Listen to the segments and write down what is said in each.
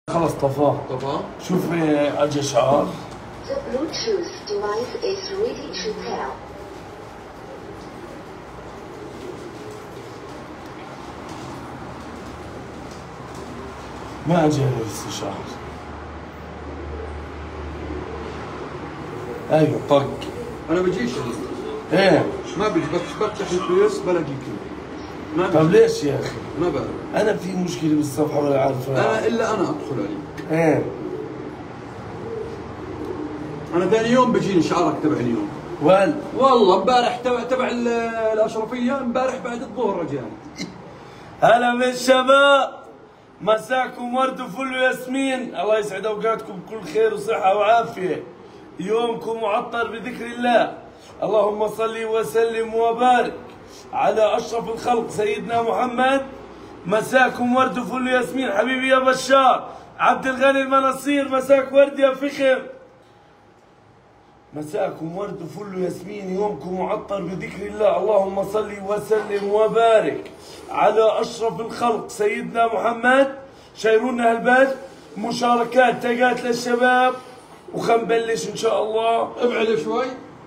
خلص طفاه. شوف اجى اشعار. The Bluetooth device is ready to pair. ما اجى لسه اشعار. ايوه طق. انا بجيش. ايه ما بيجي، بس بفتح الفيس بلاقي كذا. طب ليش يا اخي؟ ما بعرف. انا في مشكله بالصفحه ولا عارف. انا الا انا ادخل عليه. ايه انا ثاني يوم بيجيني شعارك تبع اليوم. والله امبارح تبع الاشرفيه، امبارح بعد الظهر رجعني. هلا بالشباب، مساكم ورد وفل وياسمين، الله يسعد اوقاتكم بكل خير وصحه وعافيه. يومكم معطر بذكر الله، اللهم صل وسلم وبارك على اشرف الخلق سيدنا محمد. مساكم ورد وفل وياسمين. حبيبي يا بشار، عبد الغني المناصير، مساك ورد يا فخر. مساكم ورد وفل وياسمين، يومكم معطر بذكر الله، اللهم صل وسلم وبارك على اشرف الخلق سيدنا محمد. شيرونا هالبث، مشاركات تقات للشباب، وخنبلش ان شاء الله. ابعد شوي.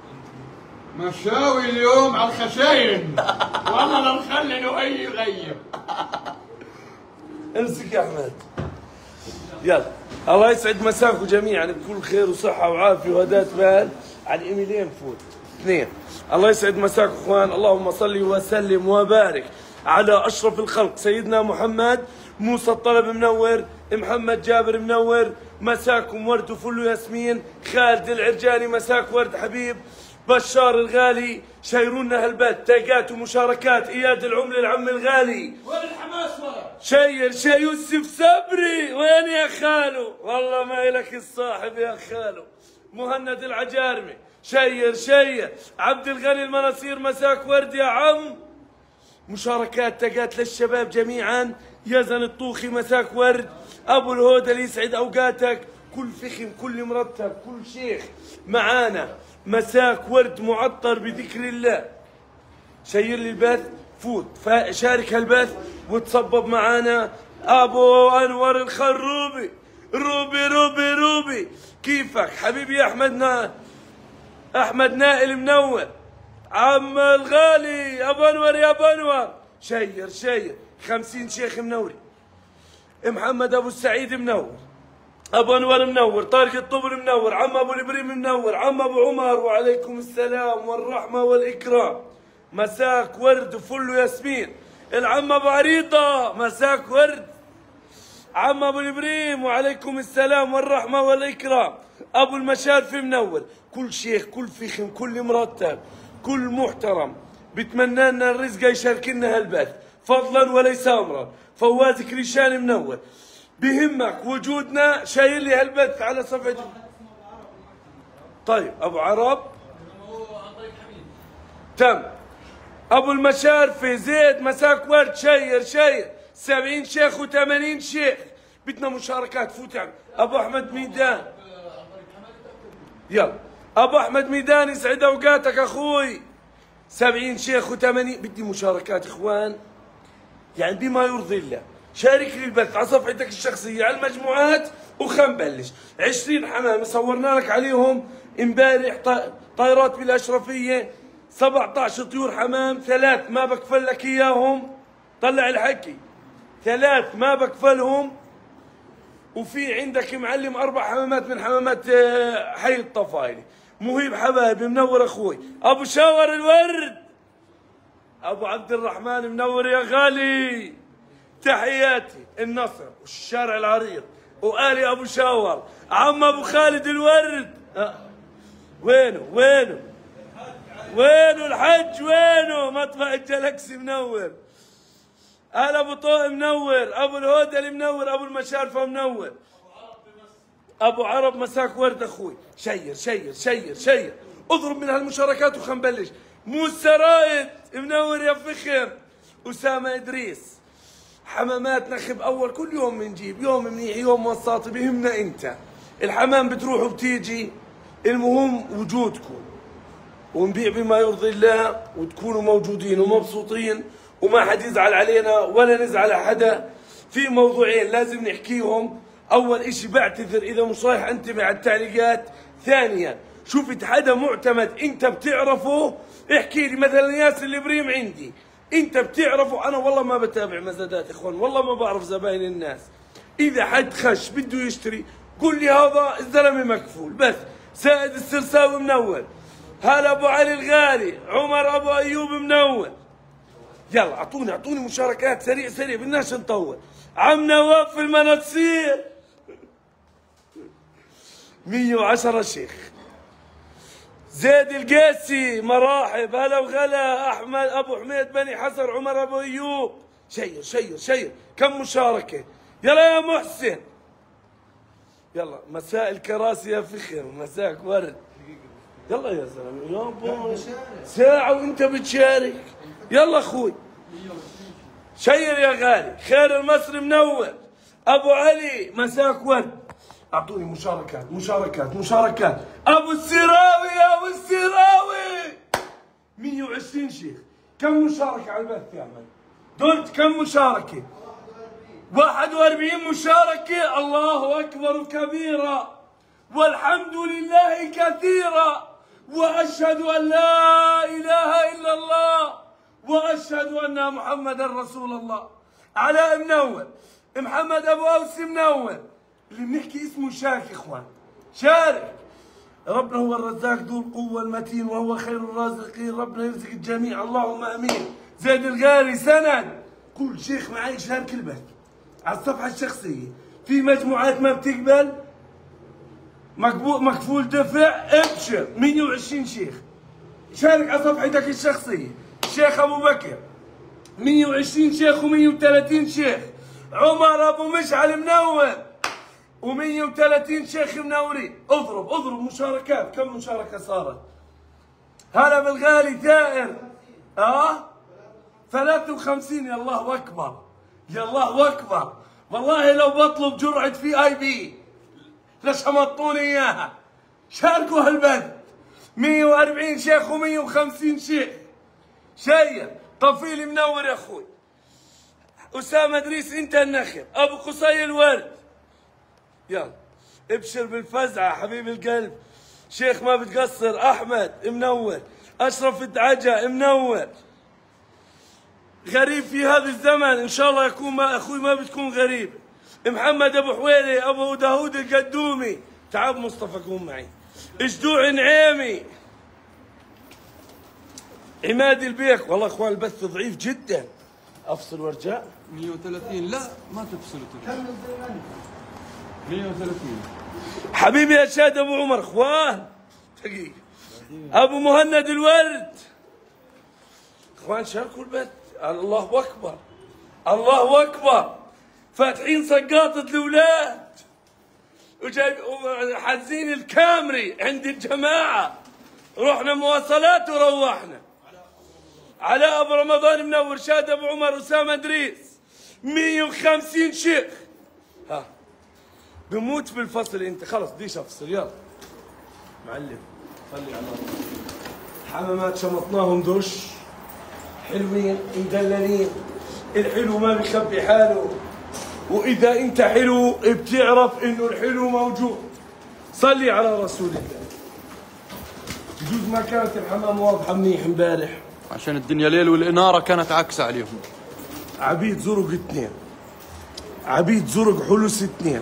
مشاوي اليوم على الخشاين. والله لا نخلي لؤي يغيب. امسك يا احمد. يلا، الله يسعد مساكم جميعا بكل خير وصحه وعافيه وهداة بال. على الايميلين فوت اثنين. الله يسعد مساكم اخوان، اللهم صل وسلم وبارك على اشرف الخلق سيدنا محمد. موسى الطلب منور، محمد جابر منور، مساكم ورد وفل وياسمين. خالد العرجاني مساك ورد حبيب. بشار الغالي، شيرونا هالبث، تاقات ومشاركات. اياد العمل العم الغالي. وين الحماس ورا؟ شير يوسف صبري، وين يا خالو؟ والله ما إلك الصاحب يا خالو. مهند العجارمي، شير عبد الغني المناصير، مساك ورد يا عم. مشاركات تقات للشباب جميعا. يزن الطوخي مساك ورد. ابو الهودل يسعد اوقاتك. كل فخم، كل مرتب، كل شيخ معانا، مساك ورد معطر بذكر الله. شير لي البث، فوت شارك هالبث وتصبب معانا. ابو انور الخروبي، روبي كيفك حبيبي يا احمد نائل منور. عم الغالي ابو انور يا ابو انور. شير 50 شيخ منوري. محمد ابو السعيد منور، ابو انور منور، طارق الطبل منور، عم ابو الابريم منور، عم ابو عمر، وعليكم السلام والرحمه والاكرام. مساك ورد وفل وياسمين. العم ابو عريضه مساك ورد. عم ابو الابريم، وعليكم السلام والرحمه والاكرام. ابو المشارفي منور. كل شيخ، كل فخم، كل مرتب، كل محترم بتمنى لنا الرزق يشاركنا هالبث فضلا وليس امرا. فواز كريشاني منور. بهمك وجودنا، شايل لي هالبث على صفحتي. طيب ابو عرب تم. ابو المشارفي زيد مساك ورد. شير 70 شيخ و80 شيخ. بدنا مشاركات، فوت يعني. ابو احمد ميدان، يلا ابو احمد ميدان يسعد اوقاتك اخوي. 70 شيخ و80. بدي مشاركات اخوان، يعني بما يرضي الله. شارك لي البث على صفحتك الشخصيه على المجموعات وخنبلش. 20 حمام صورنا لك عليهم امبارح طائرات بالاشرفيه. 17 طيور حمام، 3 ما بكفل لك اياهم. طلع الحكي، 3 ما بكفلهم. وفي عندك معلم 4 حمامات من حمامات حي الطفايلي. مهيب حبايبي منور اخوي. ابو شاور الورد، ابو عبد الرحمن منور يا غالي. تحياتي النصر والشارع العريض وآلي ابو شاور. عم ابو خالد الورد. وينه الحج؟ وينه مطفأ الجلاكسي منور. آل ابو طوق منور. ابو الهودل منور. ابو المشارفه منور. ابو عرب مساك ورد اخوي. شير اضرب من هالمشاركات وخنبلش. موسى رائد منور يا فخم. اسامه ادريس. حمامات نخب اول، كل يوم بنجيب، يوم منيح يوم وساطي، بهمنا انت. الحمام بتروح وبتيجي، المهم وجودكم، ونبيع بما يرضي الله وتكونوا موجودين ومبسوطين وما حد يزعل علينا ولا نزعل على حدا. في موضوعين لازم نحكيهم. اول اشي بعتذر اذا مش رايح انتبه على التعليقات. ثانيا شفت حدا معتمد انت بتعرفه احكي لي، مثلا ياسر الابريم عندي انت بتعرفه، انا والله ما بتابع مزادات اخوان، والله ما بعرف زباين الناس. اذا حد خش بده يشتري قول لي هذا الزلمه مكفول بس. سائد السرساوي منور، هلا ابو علي الغالي، عمر ابو ايوب منور. يلا اعطوني مشاركات سريع سريع بدناش نطول. عم نواف المناصير 110 شيخ. زيد القيسي مراحب، هلا وغلا. احمد ابو حميد بني حسن، عمر ابو ايوب. شير كم مشاركه؟ يلا يا محسن. يلا مساء الكراسي يا فخر، مساك ورد. يلا يا زلمه يابا ساعه وانت بتشارك. يلا اخوي شير يا غالي. خير المصري منور. ابو علي مساك ورد. اعطوني مشاركات. ابو السراوي يا ابو السراوي 120 شيخ. كم مشاركه على البث يا من؟ دولت كم مشاركه؟ 41 مشاركه. الله اكبر كبيرا والحمد لله كثيرا واشهد ان لا اله الا الله واشهد ان محمدا رسول الله. علاء منور، محمد ابو اوس منور. اللي بنحكي اسمه شارك اخوان، شارك. ربنا هو الرزاق ذو القوه المتين وهو خير الرازقين. ربنا يرزق الجميع اللهم امين. زيد الغالي سند. كل شيخ معي شارك البث على الصفحه الشخصيه. في مجموعات ما بتقبل مكفول دفع ابشر. 120 شيخ شارك على صفحتك الشخصيه. الشيخ ابو بكر 120 شيخ و130 شيخ. عمر ابو مشعل منور و130 شيخ منورين. اضرب مشاركات. كم مشاركه صارت؟ هلا بالغالي ثائر 53. يا الله اكبر يا الله اكبر. والله لو بطلب جرعه VIP لشمطوني اياها. شاركوا هالبث. 140 شيخ و150 شيخ. شير طفيلي منور يا اخوي. اسامه ادريس انت النخب. ابو قصي الورد. يلا ابشر بالفزعه حبيب القلب. شيخ ما بتقصر. احمد منور. اشرف الدعجه منور. غريب في هذا الزمن ان شاء الله يكون ما اخوي ما بتكون غريب. محمد ابو حويلي، ابو داوود القدومي. تعال مصطفى قوم معي. جدوع نعيمي. عماد البيك. والله اخوان البث ضعيف جدا. افصل وارجع. 130 لا ما تفصلوا. 130 حبيبي يا شاد ابو عمر. اخوان دقيقه. ابو مهند الورد. اخوان شاركوا البث. الله اكبر الله اكبر. فاتحين سقاطه الاولاد وجايب حازين الكامري عند الجماعه. رحنا مواصلات وروحنا. علاء ابو رمضان منور. شاد ابو عمر. اسامه ادريس 150 شيخ. بموت بالفصل انت. خلص بديش افصل. يلا معلم صلي على الله. حمامات شمطناهم دش حلوين مدللين. الحلو ما بيخبي حاله، واذا انت حلو بتعرف انه الحلو موجود. صلي على رسول الله. بجوز ما كانت الحمام واضحه منيح امبارح عشان الدنيا ليل والاناره كانت عكسه عليهم. عبيد زرق 2. عبيد زرق حلس 2.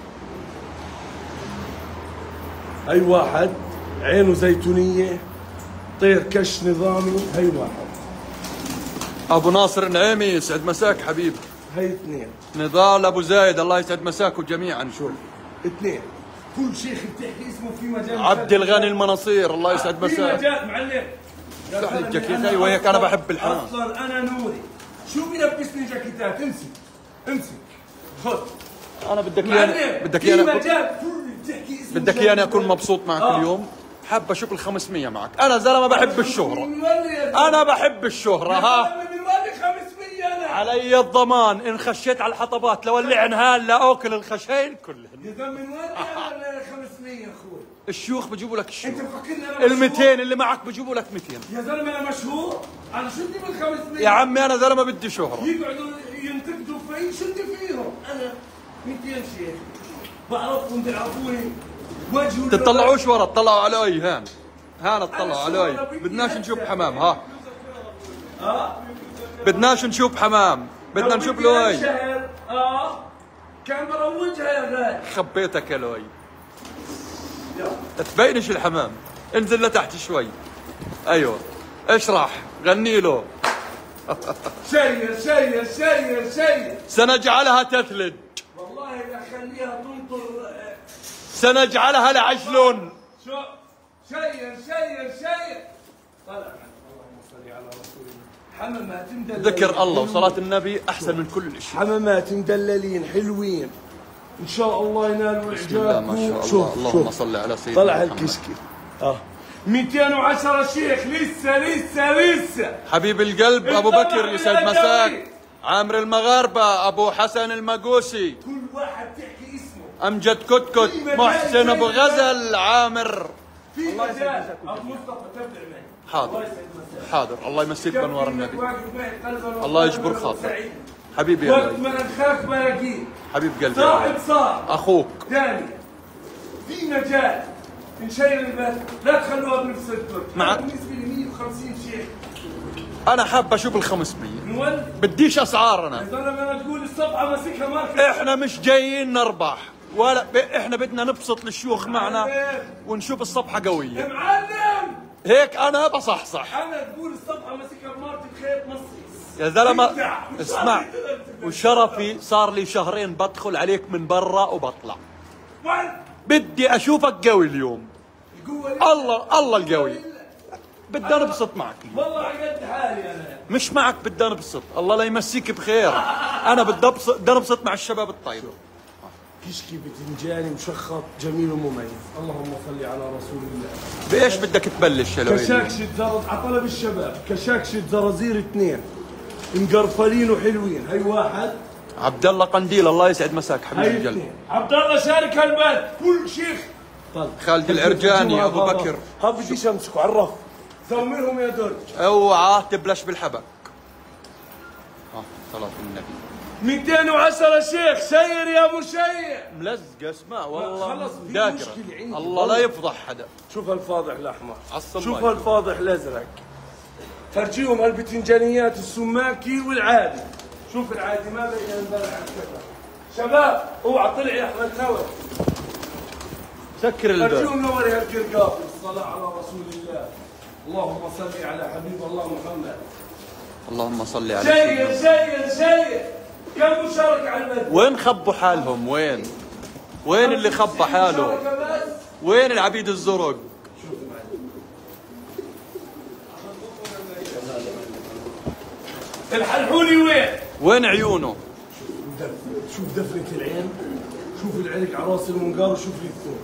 هي واحد عينه زيتونيه طير كش نظامي. هي واحد. ابو ناصر نعيمي يسعد مساك حبيبي. هي 2. نضال ابو زايد الله يسعد مساكم جميعا. شوف 2. كل شيخ بتحكي اسمه في مجال. عبد الغني المناصير الله يسعد مساك. في مجال معلم. افتح لي الجاكيت. ايوه هيك انا بحب الحمام. اصلا انا نوري شو بيلبسني جاكيتات. امسك خذ. انا بدك اياني بدك اياني اكون مبسوط معك اليوم. حاب اشوف ال 500 معك. انا زلمه بحب الشهره. انا بحب الشهره. ها علي الضمان ان خشيت على الحطبات لولعن هلا اكل الخشين كلهن. يا زلمه من وين انا 500 اخوي؟ الشيوخ بجيبوا لك الشيوخ. انت مفكرني انا ال 200 اللي معك بجيبوا لك 200. يا زلمه انا مشهور. انا شو بدي بال 500 يا عمي انا زلمه بدي شهره. يقعدوا ينتقدوا في شو بدي فيهم. انا 200 شيخ بعرفهم بيلعبوني وجهوا تطلعوش ورا، اطلعوا علي هان اطلعوا علي. بدناش نشوف حمام. ها بدناش نشوف حمام، بدنا نشوف لؤي. كان بروجها يا غالي. خبيتك يا لؤي. تبينش الحمام، انزل لتحت شوي. ايوه اشرح، غني له. شير شير شير شير. سنجعلها تثلج. والله لا خليها تنطر. سنجعلها لعجلون. شو شير شير شير. طلع اللهم صل على رسول الله. حمامات مدللين. ذكر الله وصلاة النبي احسن من كل شيء. حمامات مدللين حلوين ان شاء الله ينالوا بسم الله ما شاء الله. اللهم صل على سيدنا طلع محمد. هالكشكي 210 شيخ. لسه حبيب القلب ابو بكر يسعد مساك. عامر المغاربه ابو حسن المقوسي. كل واحد تحكي اسمه. امجد كتكت محسن ابو غزل عامر. في مجال ابو مصطفى تبع معي. حاضر حاضر. الله يمسيك بانوار النبي. الله يجبر خاطرك حبيبي يا وقت لؤي. ما ادخلك بلاقيه. حبيب قلبي صاحب صاحب اخوك. ثاني في مجال نشير البلد. لا تخلوها بنفس الدور. بالنسبه لي 150 شيخ. انا حاب اشوف ال 500. نولد بديش اسعار انا. يا زلمه انا تقول الصفحه ماسكها ماركت. احنا مش جايين نربح ولا احنا بدنا نبسط الشيوخ معنا ونشوف الصفحه يا قويه. معلم هيك انا بصحصح. انا تقول الصفحه ماسكها بماركت خيط مصري. يا زلمه اسمع، وشرفي صار لي شهرين بدخل عليك من برا وبطلع. بدي اشوفك قوي اليوم. الله القوي. بدنا نبسط معك اليوم. والله على قد حالي انا. مش معك بدنا نبسط. الله لا يمسيك بخير. انا بدي نبسط مع الشباب الطيب. كشكي بتنجاني مشخط جميل ومميز. اللهم صل على رسول الله. بايش بدك تبلش يا لؤي؟ كشاكشة زرز على طلب الشباب. كشاكشة زرازير 2 مقرفلين وحلوين. هي واحد. عبد الله قنديل الله يسعد مساك حبيب هي القلب. 2. عبد الله شارك هالبلد كل شيخ. طلع خالد العرجاني ابو بكر. ها بديش امسكه على الرف. زومرهم يا درج. اوعى تبلش بالحبك. صلاة النبي. 210 شيخ. سير يا ابو شير. ملزق اسماء والله. خلص في داقرة. مشكلة عندي. الله لا يفضح حدا. شوف الفاضح الاحمر. عالصماء. شوف الفاضح الازرق. فرجيهم هالبتنجانيات السماكي والعادي. شوف العادي ما بين امبارح على الكفر. شباب اوعى طلع يا احمد نور. سكر الباب. فرجيهم نوري هالقرقاف. الصلاة على رسول الله. اللهم صل على حبيب الله محمد. اللهم صل على شير سيدنا. شير كم مشارك على المدى؟ وين خبوا حالهم؟ وين اللي خبى حاله؟ وين العبيد الزرق؟ الحلحولي وين عيونه؟ شوف دفنة العين. شوف العرق على راس المنقار وشوف لي الثوب.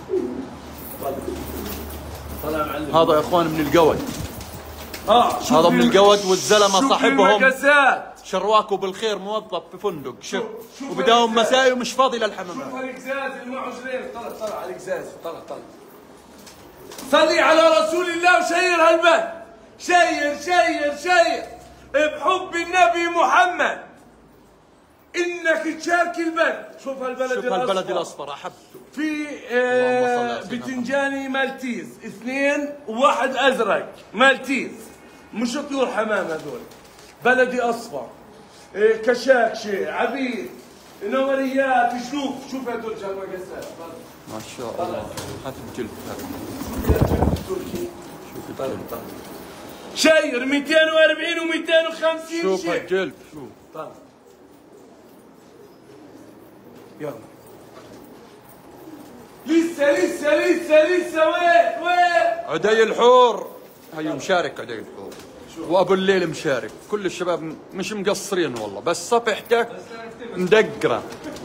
طلع معلم. هذا يا اخوان من القود. هذا من القود والزلمه صاحبهم شرواكوا بالخير موظف في فندق شوف وبداوم مسائي ومش فاضي للحمامات. شوف القزاز اللي معه جرين. طلع على القزاز. طلع صلي على رسول الله وشير هالبلد. شير بحب النبي محمد انك تشارك البلد. شوف هالبلد الاصفر احبته. في بتنجاني مالتيز 2 وواحد ازرق مالتيز. مش طيور حمام هذول. بلدي اصفر. كشاكشه عبيد نوريات. شوف هذول جماعه قسات. ما شاء الله. هات الجلد. تركي. شوف الجلد. شير 240 و250. شوف الجلد. شوف. طيب يلا. لسه وين عدي الحور. هي مشارك عدي الحور. وابو الليل مشارك. كل الشباب مش مقصرين والله بس صفحتك مدقره.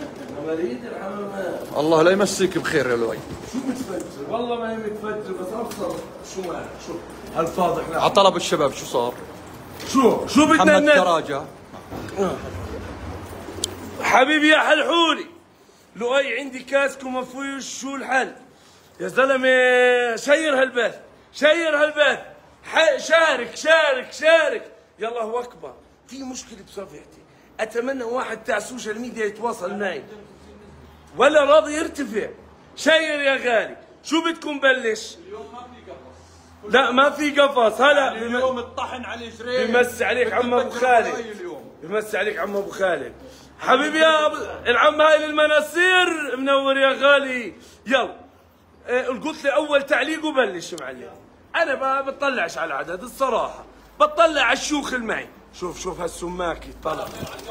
الله لا يمسيك بخير يا لؤي. شو متفجر؟ والله ما هي متفجر بس ابصر شو مالك. شوف هالفاضح على طلب الشباب شو صار؟ شو بدنا محمد الناس؟ كراجة حبيبي يا حلحولي لؤي عندي كاسكو ما فيهوش. شو الحل يا زلمه؟ شير هالبث. شارك. يلا هو اكبر. في مشكله بصفحتي. اتمنى واحد تاع السوشيال ميديا يتواصل معي. ولا راضي يرتفع. شير يا غالي، شو بدكم بلش؟ اليوم ما في قفص. لا ما في قفص. هلا يعني اليوم الطحن على جرين. بمسي عليك عم ابو خالد، بمسي عليك عم ابو خالد حبيبي يا العم هاي المناصير. منور يا غالي. يلا قلت لي اول تعليق وبلش معلم. انا ما بطلعش على العدد الصراحه، بطلع على الشيوخ المعي. شوف هالسماكي طلع.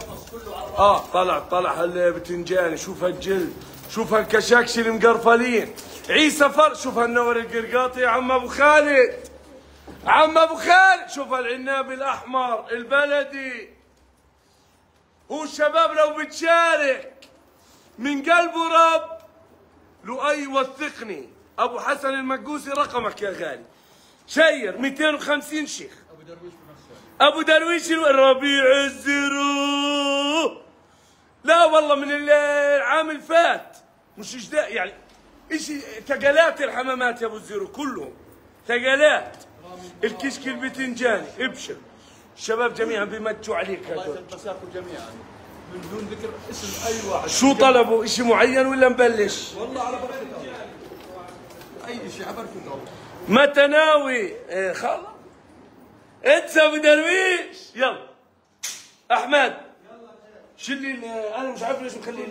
طلع هالبتنجاني، شوف هالجلد، شوف هالكشاكش المقرفلين. عيسى شوف هالنور القرقاطي يا عم ابو خالد. عم ابو خالد شوف هالعناب الاحمر البلدي. هو الشباب لو بتشارك من قلبه رب لؤي وثقني. ابو حسن المقوسي رقمك يا غالي. شير 250 شيخ. ابو درويش الربيع الزرو. لا والله من العام الفات، مش جداء يعني اشي ثقلات الحمامات يا ابو الزرو كلهم ثقلات. الكشك البتنجاني ابشر. الشباب جميعا بيمتوا عليك الله يسعدكم جميعا من دون ذكر اسم اي واحد. شو طلبوا؟ اشي معين ولا نبلش؟ والله على بركة الله. اي شيء على بركة الله. متى ناوي؟ خلص انت ابو درويش. يلا احمد شلي انا مش عارف ليش مخلي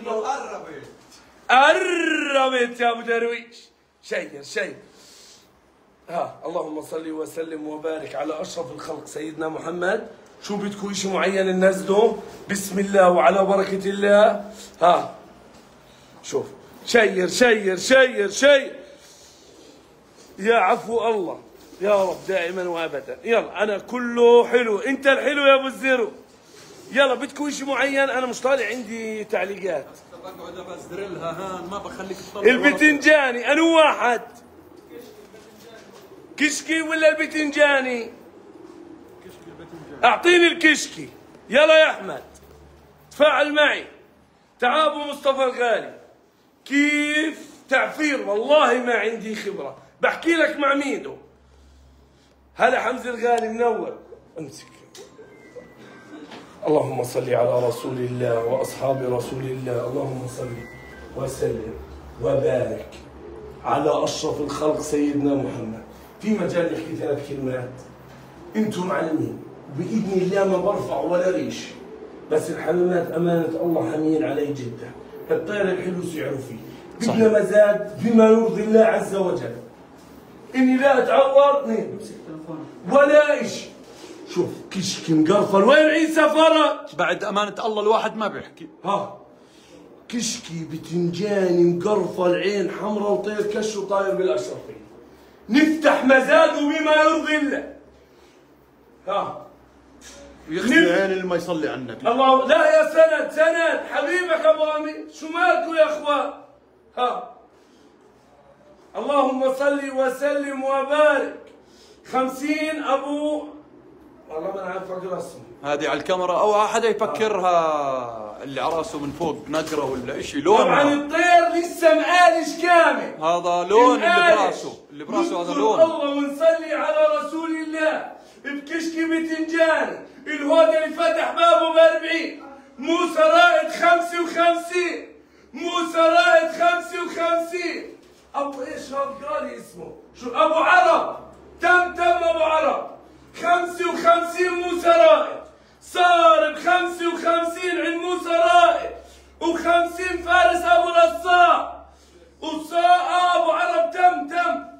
قربت يا ابو درويش. شير. اللهم صل وسلم وبارك على اشرف الخلق سيدنا محمد. شو بدكم شيء معين ننزله؟ بسم الله وعلى بركة الله. شوف شير يا عفو الله يا رب دائما وابدا. يلا انا كله حلو، انت الحلو يا ابو الزرو. يلا بدكم شيء معين؟ انا مش طالع عندي تعليقات. بقعد ابزدرلها هان ما بخليك تطلع. البتنجاني انا واحد. كشكي ولا البتنجاني؟ اعطيني الكشكي. يلا يا احمد تفاعل معي. تعال ابو مصطفى الغالي. كيف تعفير؟ والله ما عندي خبره، بحكي لك مع ميدو. هلا حمزه الغالي منور. امسك. اللهم صل على رسول الله واصحاب رسول الله. اللهم صل وسلم وبارك على اشرف الخلق سيدنا محمد. في مجال نحكي 3 كلمات. انتم معلمين باذن الله ما برفع ولا ريش، بس الحمامات امانه الله حميين علي جدا. الطير الحلو سعره فيه. بدنا مزاد بما يرضي الله عز وجل. اني لا اتعور ولا شيء. شوف كشك مقرفل. وين عيسى فرج؟ بعد امانه الله الواحد ما بيحكي. كشكي بتنجاني مقرفل عين حمراء وطير كش وطاير بالاشرفيه. نفتح مزاده بما يرضي الله. يخلي عين اللي ما يصلي على النبي. الله. لا يا سند حبيبك ابو امين. شو مالكم يا اخوان؟ اللهم صل وسلم وبارك. 50 ابو والله ما عارف اقرا اسمه. هذه على الكاميرا او احد يفكرها اللي على راسه من فوق نقره ولا شيء لونها. طبعا الطير لسه مقالش كامل. هذا لون اللي براسه هذا لون. الله ونصلي على رسول الله. بكشكي بتنجاني. الهودة اللي فتح بابه ب40. موسى رائد 55. موسى رائد 55. ابو ايش هذا قال اسمه؟ شو ابو عرب. تم ابو عرب 55 موسى رائد. صار ب55 عند موسى رائد و50 فارس ابو رصاع ابو عرب تم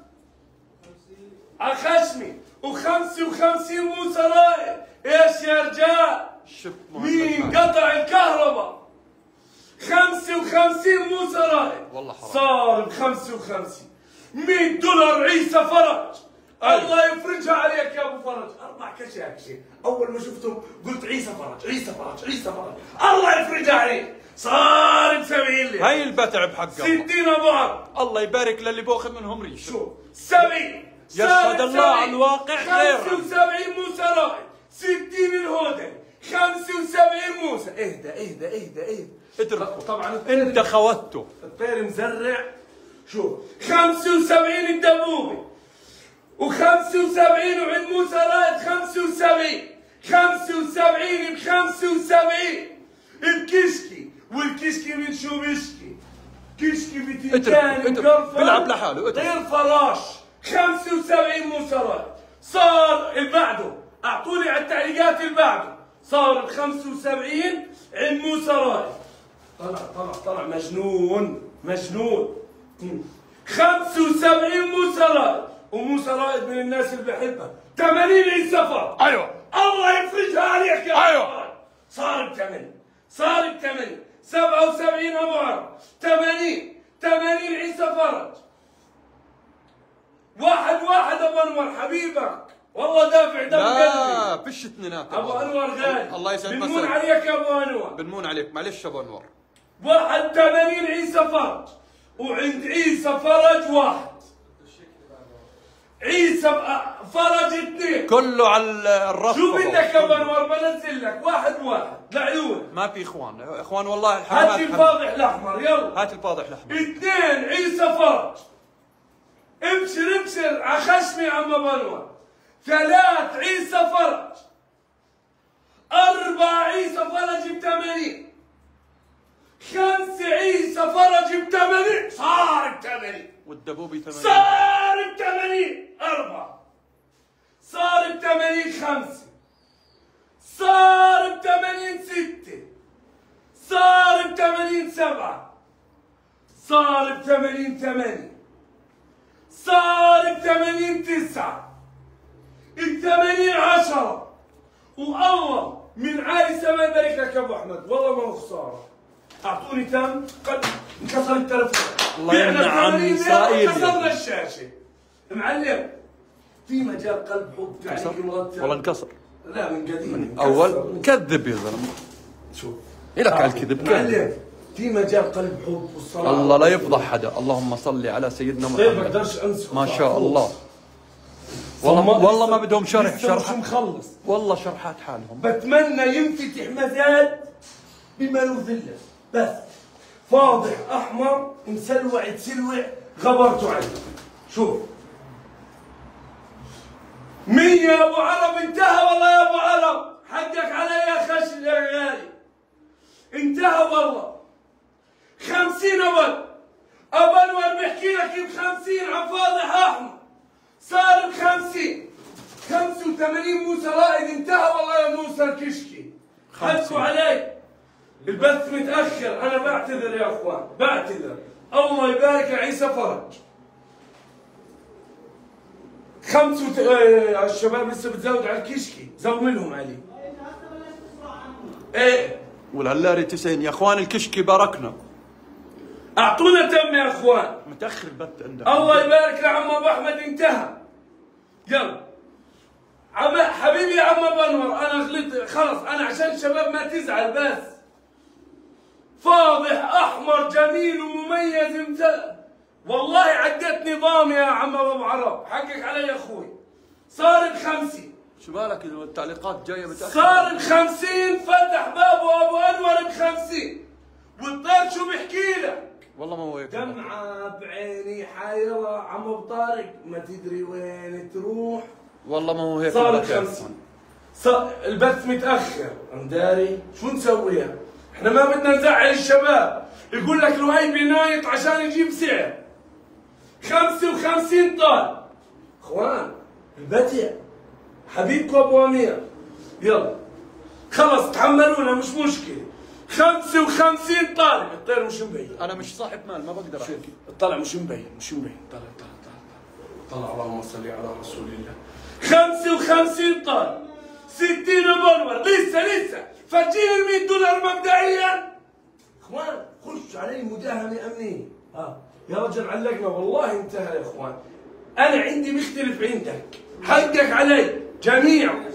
عخشمي و55 موسى رائد. ايش يا رجال؟ مين قطع الكهرباء؟ 55 موسى رائد والله حرام. صار ب55. $100 عيسى فرج. الله يفرجها عليك يا ابو فرج. 4 كشاكشي. اول ما شفتهم قلت عيسى فرج. الله يفرجها عليك. صار ب 70 لي. هاي البتع بحق 60 ابو عرب. الله يبارك للي باخذ منهم ريش. شو 70 يشهد الله على الواقع غير 75 موسى رائد. 60 الهودي. 75 موسى. اهدى اتركوا. طبعا انت خوته. الطير مزرع. شو 75 الدبوبي و75 وعند موسى رائد 75 ب 75 الكشكي. والكشكي من شو بيشكي؟ كشكي بتنجان مقرفل بيلعب لحاله غير فراش 75 مو سراج. صار اللي بعده اعطوني على التعليقات اللي بعده. صار ب 75 عند مو سراج. طلع مجنون 75 مو سراج. ومو سراج من الناس اللي بحبها. 80 عيد سفر. ايوه الله يفرجها عليك يا ايوه. صار ب 80 77 ابو عرب 80 عيسى فرج. واحد ابو انور حبيبك والله دافع دم قلبي. لا فيش اثنينات ابو انور غالي. الله يسعد مساك. بنمون عليك يا ابو انور. بنمون عليك معلش ابو انور. 81 عيسى فرج. وعند عيسى فرج واحد. عيسى فرج اثنين. كله على الرف. شو بدك يا ابو انور بنزل لك واحد لعيون. ما في اخوان والله هات لي الفاضح الاحمر يلا. هات الفاضح الاحمر. اثنين عيسى فرج. ابشر على خشمي يا عم ابو انور. 3 عيسى فرج. 4 عيسى فرج ب 80. 5 عيسى فرج ب 80. صار ب 80. والدبوبي 80. صار ب 80. 4 صار ب 80. 5 صار ب 80. 6 صار ب 80. 7 صار ب 80. 8 صار ب 80. 9 ب 80. 10 والله من عالي سما يبارك لك يا ابو احمد والله ما هو خساره. اعطوني تم قد انكسر التلفون. الله يمنع عن اسرائيل. كسرنا الشاشه. معلم في مجال قلب حب يعني مرتب. والله انكسر. لا من قديم. اول كذب يا زلمه. شوف لك على الكذب. معلم في مجال قلب حب والصراحه. الله لا يفضح حدا. اللهم صل على سيدنا محمد. طيب بقدرش امسك. ما شاء الله. والله ما بدهم شرح. مش مخلص والله شرحات حالهم. بتمنى ينفتح مزاد بما يرضي الله. بس فاضح احمر مسلوع تسلوع غبرتوا عليه. شوف 100 يا ابو عرب. انتهى والله يا ابو عرب. حقك علي يا خشل يا غالي. انتهى والله. 50 ابو انور بيحكي لك ب 50 عن فاضح احمر. صار ب 50. 85 موسى رائد. انتهى والله يا موسى الكشكي. حكوا علي. البث متاخر. انا بعتذر يا اخوان بعتذر. الله يبارك يا عيسى فرج. الشباب لسه بتزود على الكشكي. زوملهم علي. ايه والهلاري 90 يا اخوان الكشكي باركنا. اعطونا تم يا اخوان. متاخر البث عندك. الله يبارك لعم ابو احمد. انتهى. يلا حبيبي يا عم ابو انور انا غلطت خلص. انا عشان الشباب ما تزعل بس. فاضح احمر جميل ومميز والله عدت نظام يا عم ابو عرب. حقك علي يا اخوي. صار ب 50. شو بالك التعليقات جايه متاخر. صار ب 50. فتح بابه ابو انور ب 50. والطير شو بيحكي لك؟ والله ما هو هيك. دمعه بعيني حيرة عم ابو طارق ما تدري وين تروح. والله ما هو هيك. صار ب 50. البث متاخر. مداري شو نسوي؟ احنا ما بدنا نزعل الشباب. يقول لك لهيبي نايط عشان يجيب سعر 55 طالب. اخوان البتع حبيبكم ابو امير. يلا خلص تحملونا مش مشكله. 55 طالب. الطير مش مبين. انا مش صاحب مال ما بقدر احكي. طلع مش مبين. طلع اللهم صل على رسول الله. 55 طالب. 60 بولور. لسه فجيني ال $100 مبدئيا. اخوان خش علي مداهمه امنيه. يا رجل علقنا والله انتهى يا اخوان. انا عندي مختلف عندك. حقك علي جميعكم.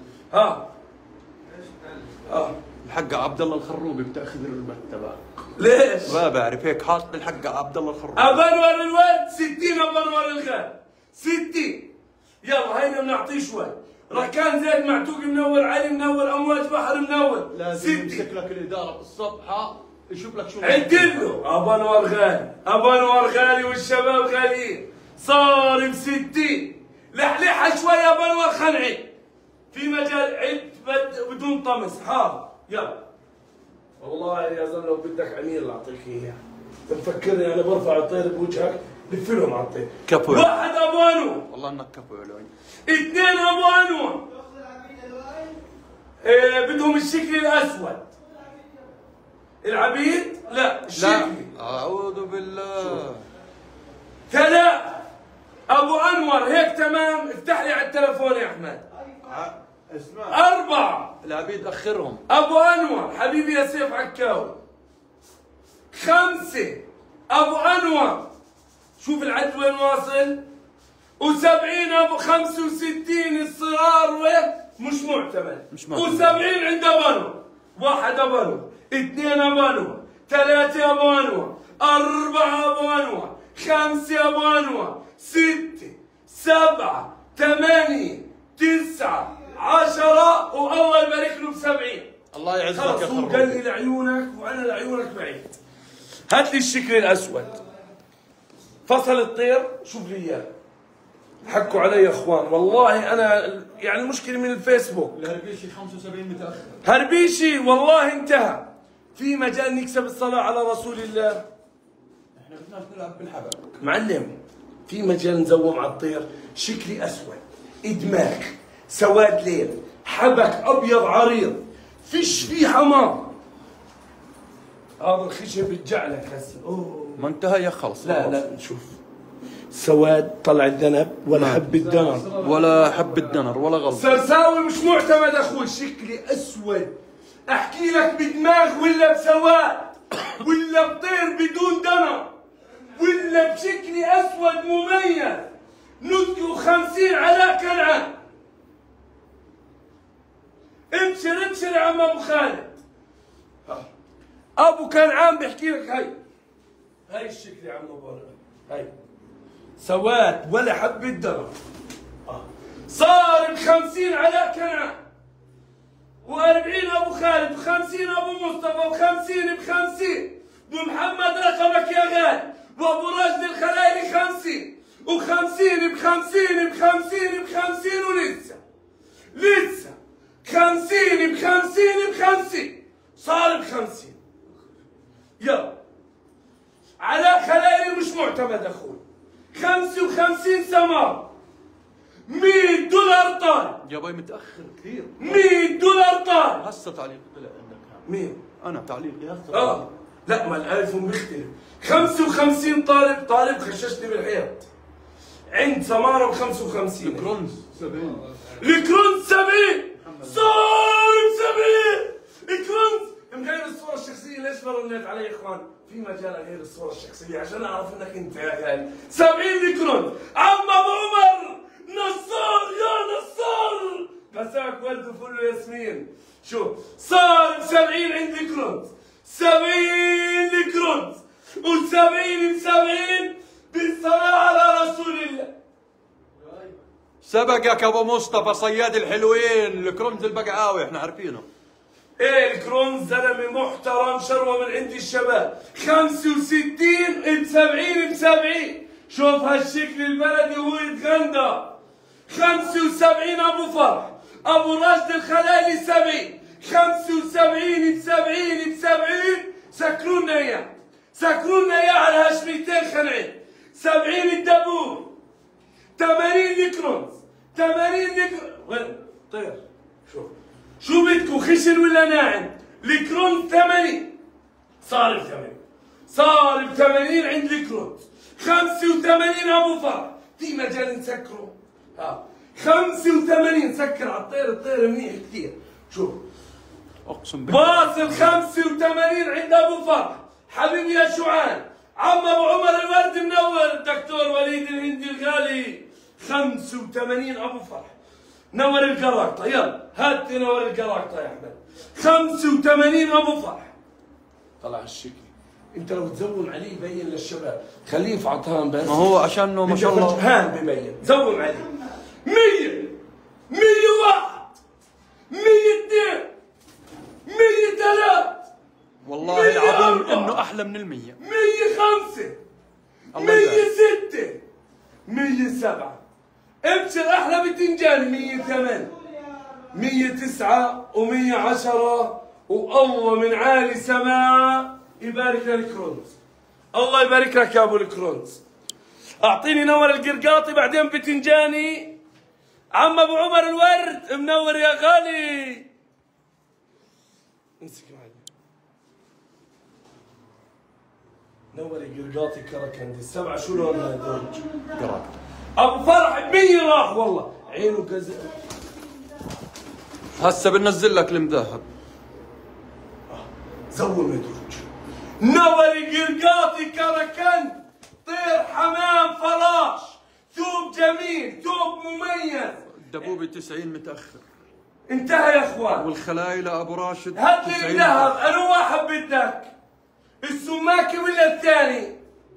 الحق عبد الله الخروبي بتاخذ البث تبعك. ليش؟ ما بعرف هيك حاط الحق عبد الله الخروبي. ابنور الولد 60. ابنور الغال 60. يلا هينا بنعطيه شوي. ركان زيد معتوق منور. علي منور. امواج بحر منور. لازم يمسك لك الاداره بالصبح يشوف لك شو عدله. ابو انور غالي. ابو انور غالي والشباب غاليين. صار ب 60. لحلحها شوي يا ابو انور. خلعي في مجال عد بدون طمس. حاضر يلا. والله يا زلمه لو بدك عميل اعطيك اياه. مفكرني انا برفع الطير بوجهك؟ لف لهم على الطير. كفو. واحد ابو انور. والله انك كفو يا لؤي. اثنين ابو انور. بدهم الشكل الاسود. العبيد؟ لا الشكلي. اعوذ بالله. ثلاثة ابو انور هيك تمام. افتح لي على التلفون يا احمد. اسمع. 4 العبيد اخرهم. ابو انور حبيبي يا سيف عكاوي. 5 ابو انور. شوف العد وين واصل. و70 ابو 65 الصغار وين مش معتمد. و70 عند ابو انور. 1 ابو انور. 2 ابو انور. 3 ابو انور. 4 ابو انور. 5 ابو انور. 6 7 8 9 10 والله يبارك له ب70. الله يعزك خلص يا هو خروف. قال لي لعيونك وانا لعيونك بعيد. هات لي الشكل الاسود. فصل الطير شوف لي اياه. حكوا علي يا اخوان والله انا يعني المشكله من الفيسبوك. الهربيشي 75 متاخر. هربيشي والله انتهى. في مجال نكسب الصلاه على رسول الله. احنا بدنا نلعب بالحبل. معلم في مجال نزوم على الطير. شكلي اسود. ادماغ. سواد ليل. حبك ابيض عريض. فيش فيه حمار. هذا الخشب بيرجع لك هسه. اوه ما انتهى يا خلص. لا نشوف. سواد طلع الذنب ولا حب الدنر ولا حب الدنر ولا غلط. سرساوي مش معتمد اخوي. شكلي اسود. احكي لك بدماغ ولا بسواد ولا بطير بدون دنر ولا بشكلي اسود مميز. نطقه 50 علاء كنعان. ابشر يا عم ابو خالد. ابو كنعان بيحكي لك هاي الشكل يا عم ابو هاي سواد ولا حبة درهم. صار ب50 علاء كنعان و40 ابو خالد و50 ابو مصطفى و50 ب50 ومحمد رقمك يا غالي وابو راشد الخلايلي 50 و50 ب50 ولسه 50 ب50 صار ب50. يلا علاء خلايلي مش معتمد اخوي. 55 سمار. $100 طالب. يا باي متاخر كثير. $100 طالب. هسه تعليق طلع عندك. مين؟ انا تعليقي هسه. لا ما الالف بيختلف. 55 طالب خششني بالحيط. عند سماره ب 55. الكرونز 70. الكرونز 70 صار ب70. الكرونز مغير الصورة الشخصية. ليش برنيت علي يا اخوان؟ في مجال اغير الصورة الشخصية عشان اعرف انك انت يا غالي. 70 الكرونز. عم ابو عمر نصار يا نصار. مساك ورد وفل وياسمين. شوف صار ب70 عند الكرونز. 70 الكرونز و70 ب70 بالصلاة على رسول الله. سبقك ابو مصطفى صياد الحلوين. الكرونز البقعاوي احنا عارفينه. ايه الكرونز زلمه محترم شروه من عند الشباب. 65 ب70 شوف هالشكل البلدي وهو يتغندى. 75 ابو فرح. ابو راشد الخلايلي 70. 75 ب70 سكرونا اياه على هاشميتين خنعين. 70 الدبور. 80 الكرونز. وين طير. شو بدكم خشن ولا ناعم؟ الكرونز 80 صار ب80 عند الكرونز. 85 ابو فرح. في مجال نسكره. 85 سكر على الطير منيح كثير. شوف اقسم بالله واصل 85 عند ابو فرح. حبيبي يا شعان. عم ابو عمر الورد منور. الدكتور وليد الهندي الغالي. 85 ابو فرح. نور القراقطة. يلا هات نور القراقطة يا احمد. 85 ابو فرح. طلع الشكل. انت لو تزوم عليه يبين للشباب. خليه يفعط هان بس. ما هو عشانه ما شاء الله هان ببين. زوم عليه. 100 101 102 103 والله العظيم انه احلى من 100. 105 106 107 ابشر احلى بتنجان. 108 109 و110 والله من عالي سماء يبارك للكرونز. الله يبارك لك يا ابو الكرونز. اعطيني نور القرقاطي بعدين بتنجاني. عم ابو عمر الورد منور يا غالي. امسك معي نور القرقاطي كركندي السبعه شو لونها درج؟ قراط. ابو فرح ب100 راح والله عينه كذا. هسه بنزل لك المذهب. زوم يا درج. نوري قرقاطي كركند طير حمام فراش ثوب جميل ثوب مميز. الدبوبي 90 متاخر. انتهى يا اخوان. والخلايا لابو راشد هات لي الذهب. انا واحد بدك السماكي ولا الثاني؟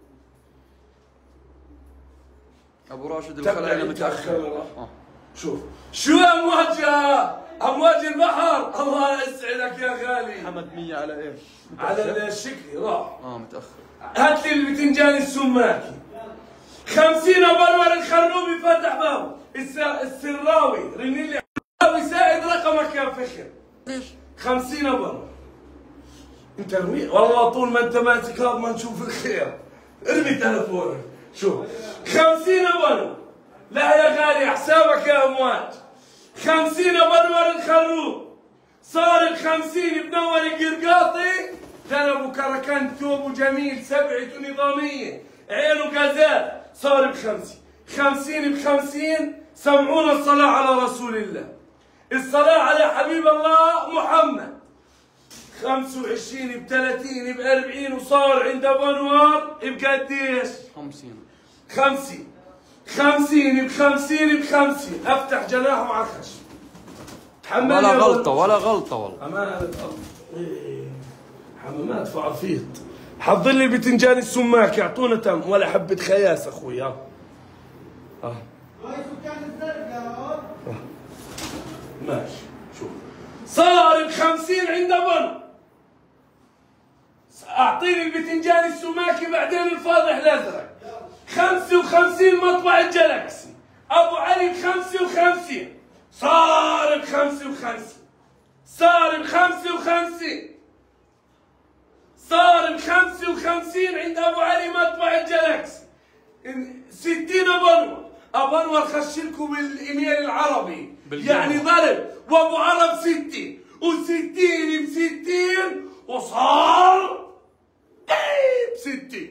ابو راشد الخلايا متاخر. شوف شو امواج البحر. الله يسعدك يا غالي. حمد 100 على ايش؟ على الشكلي راح. متاخر. هات لي البتنجان السماكي 50 ابو انور الخروبي فتح باب السراوي رني لي سائد رقمك يا فخر. ليش؟ 50 ابو انور. انت ارمي والله طول ما انت ماسك هذا ما نشوف الخير. ارمي تلفونك. شوف 50 ابو انور. لا يا غالي حسابك يا امواج. 50 ابو انور الخروب صار ب50 بنور القرقاطي. ذنب كركند ثوبه جميل سبعته نظاميه عينه غزال صار ب50. 50 ب50. سمعونا الصلاه على رسول الله. الصلاه على حبيب الله محمد. 25 ب30 ب40 وصار عند ابو انور بقديش؟ 50. 50 50 ب50 ب50. افتح جناحه على الخشب. تحمل ولا غلطه ولا غلطه والله. امانه حمامات فعفيط. حضر لي البتنجان السماك يعطونا تم ولا حبه خياس اخوي. ها ماشي. شوف صار ب50 عند ابن. اعطيني البتنجان السماكي بعدين الفاضح الازرق. 55 مطبع الجلاكسي ابو علي ب55. صار ب55. صار ب55. صار ب55 عند ابو علي مطبع الجلاكسي. 60 ابو انور. ابو انور خش لكم بالايميل العربي يعني ضرب وابو عرب 60 و60 ب60 وصار ب60.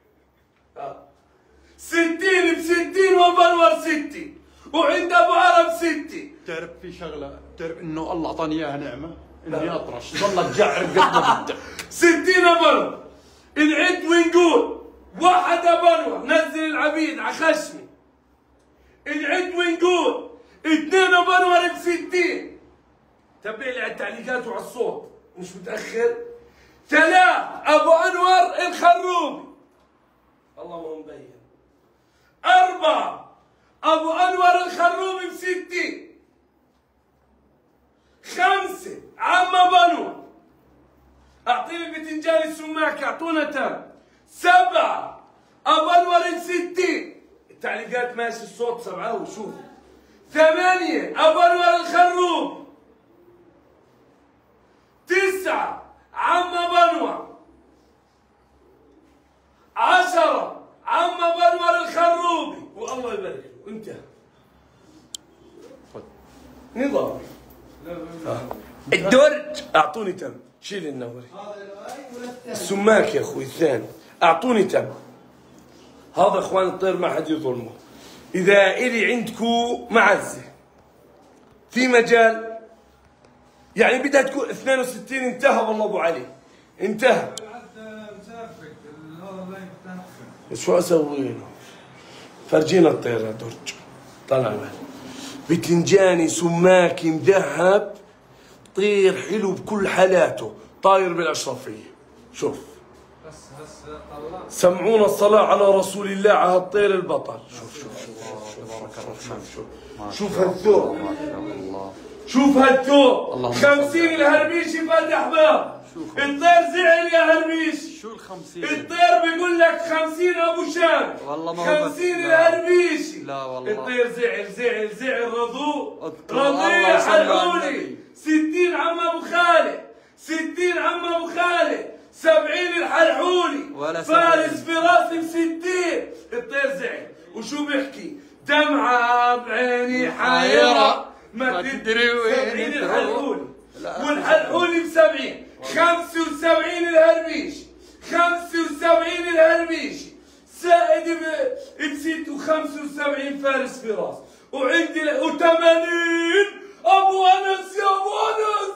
60 ب60 وابو انور 60 وعند ابو عرب 60. بتعرف في شغله، بتعرف انه الله اعطاني اياها نعمه اني اطرش ضلك جعر قد ما بدك. 60 ابو انور. نعد ونقول واحد ابو انور نزل العبيد على خشمي. نعد ونقول 2 ابو انور ب60. تبع لي على التعليقات وعلى الصوت مش متاخر. 3 ابو انور الخروبي. والله ما هو مبين. 4 ابو انور الخروبي ب60. 5 عم ابو انور. اعطيني البتنجان السماك اعطونا تم. 7 ابو انور ب60. التعليقات ماشي الصوت 7 وشوف. 8 ابو انور الخروب. 9 عم ابو انور. 10 عم ابو انور الخروبي والله يبارك له. انتهى. نظام الدرج. اعطوني تم. شيل النوري. السماك يا اخوي الثاني. اعطوني تم. هذا اخوان الطير ما حد يظلمه. اذا الي عندكم معزه في مجال يعني بدها تكون 62. انتهى والله ابو علي انتهى. شو اسوي له؟ فرجينا الطير يا درج. طلع بتنجاني سماكي مذهب طير حلو بكل حالاته طاير بالاشرفيه. شوف سمعونا الصلاه على رسول الله على هالطير البطل. شوف هالثوب. شوف هالثوب. 50 الهربيشي فاتح باب. الطير زعل يا هربيش. شو ال50؟ الطير بيقول لك 50 ابو شام. والله ما هو 50 الهربيشي. لا والله الطير زعل رضوع الله حلولي. 60 عم ابو خالد. 60 عم ابو خالد. 70 الحلحولي ولا فارس في راسي ب60. الطير زعل وشو بيحكي؟ دمعة بعيني حايرة ما تدري وين 70 الحلحولي والحلحولي ب70. 75 الهربيشي 75 الهربيشي زائد ب 75 فارس في راس وعندي و80 ابو انس يا ابو انس